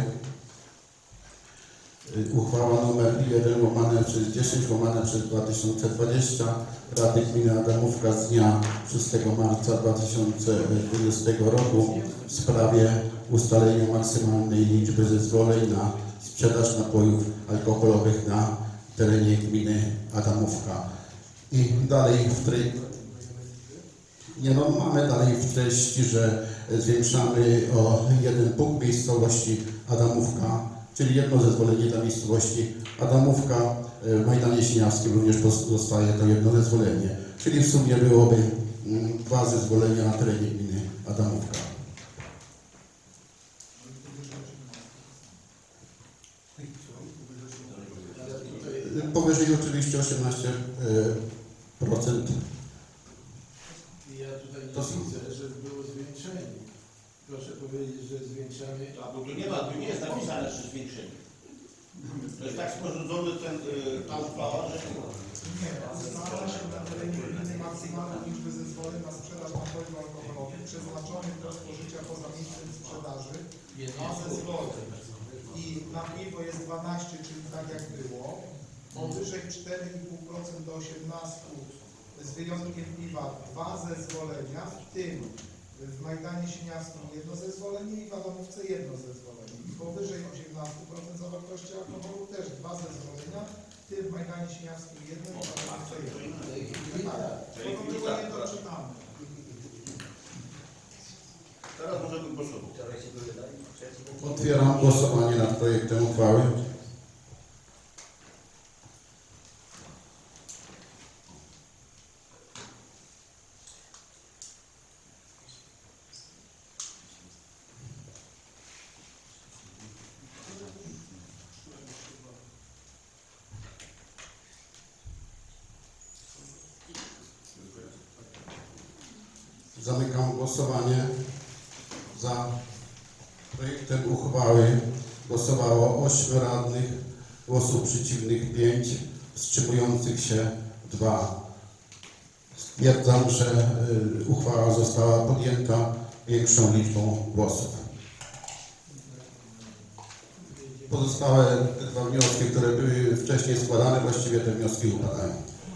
Uchwała numer jeden łamane przez dziesięć łamane przez dwa tysiące dwadzieścia Rady Gminy Adamówka z dnia szóstego marca dwa tysiące dwudziestego roku w sprawie ustalenia maksymalnej liczby zezwoleń na sprzedaż napojów alkoholowych na terenie gminy Adamówka. I dalej w tej nie no, mamy dalej w treści, że zwiększamy o jeden punkt miejscowości Adamówka, czyli jedno zezwolenie dla miejscowości Adamówka. W Majdanie Sieniawskim również zostaje to jedno zezwolenie, czyli w sumie byłoby dwa zezwolenia na terenie gminy Adamówka. Powyżej oczywiście osiemnaście procent. Ja tutaj nie widzę, żeby było zwiększenie. zwiększenie. Proszę powiedzieć, że zwiększamy. A bo tu nie ma, tu nie jest napisane, że zwiększenie. To jest tak sporządzony ten, y, ta uchwała, że... Nie, ustala się na terenie gminy maksymalną liczbę zezwoleń na sprzedaż napojów alkoholowych przeznaczonych do spożycia poza miejscem sprzedaży na zezwoleń. I na piwo jest dwanaście, czyli tak jak było, powyżej cztery i pół procent do osiemnastu procent z wyjątkiem piwa dwa zezwolenia, w tym w Majdanie Sieniawskim jedno zezwolenie i w Adamówce jedno zezwolenie. I powyżej osiemnastu procent zawartości alkoholu też dwa zezwolenia, w tym w Majdanie Sieniawskim jedno i w Adamówce jedno. Tak, to było niedoczytane. Teraz możemy głosować. Otwieram głosowanie nad projektem uchwały. Zamykam głosowanie. Za projektem uchwały głosowało ośmiu radnych, głosów przeciwnych pięć, wstrzymujących się dwa. Stwierdzam, że y, uchwała została podjęta większą liczbą głosów. Pozostałe te dwa wnioski, które były wcześniej składane, właściwie te wnioski upadają.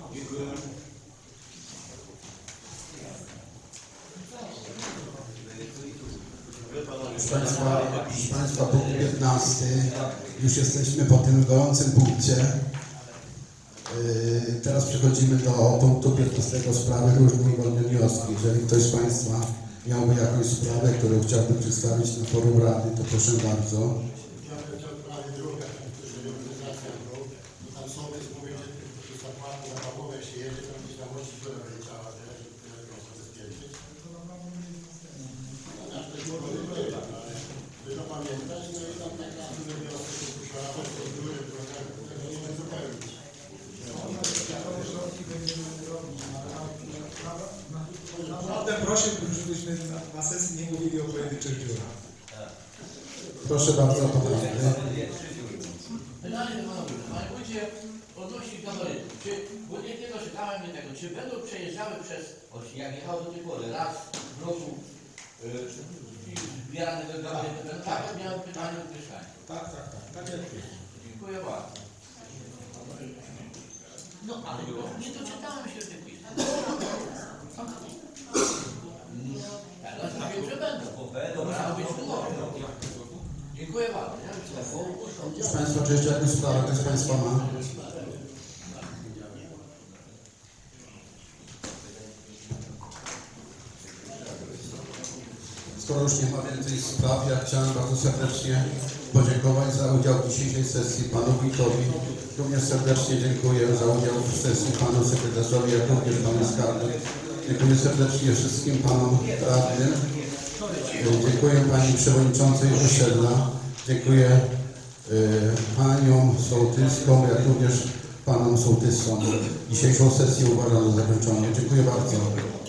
Proszę Państwa, proszę Państwa, punkt piętnasty. Już jesteśmy po tym gorącym punkcie. Yy, teraz przechodzimy do punktu piętnastego, sprawy różne i wolne wnioski. Jeżeli ktoś z Państwa miałby jakąś sprawę, którą chciałby przedstawić na forum Rady, to proszę bardzo. Chciałbym w sprawie druga, organizacja dróg, bo tam są jest mówienie, że zapłaty na pawłowę się jedzie, tam gdzieś tam mości, która wyliczała, że to zabezpieczyć. Trzeba pamiętać, no i tam taka wniosek uszalała, że to były programy, którego nie będą zupełnić. Naprawdę prosiłbym, żebyśmy na, na sesji nie mówili o pojedynczych dziurach. Proszę bardzo, Pan Radny. Pytanie do Panowie, Panie Wójcie, odnośnie gabarytu. Czy, bo niekiego czytałem tego, czy będą przejeżdżały przez, jak jechały do tej pory, raz w roku yy, zbierane do gabarytu? Tak, miałem pytanie od mieszkańców. Tak, tak, tak. Tak jak jest. Dziękuję bardzo. No ale nie doczytałem się tych pism. Teraz mówię, że będą. Muszą być wygodne. Dziękuję bardzo. Proszę Państwa, czy jeszcze jakąś sprawę ktoś z Państwa ma? Skoro już nie ma więcej spraw, ja chciałem bardzo serdecznie podziękować za udział w dzisiejszej sesji panu wójtowi. Również serdecznie dziękuję za udział w sesji panu sekretarzowi, jak również panu skarbnik. Dziękuję serdecznie wszystkim panom radnym. Dziękuję pani przewodniczącej osiedla. Dziękuję y, paniom sołtyskom, jak również panom sołtysom. Dzisiejszą sesję uważam za zakończoną. Dziękuję bardzo.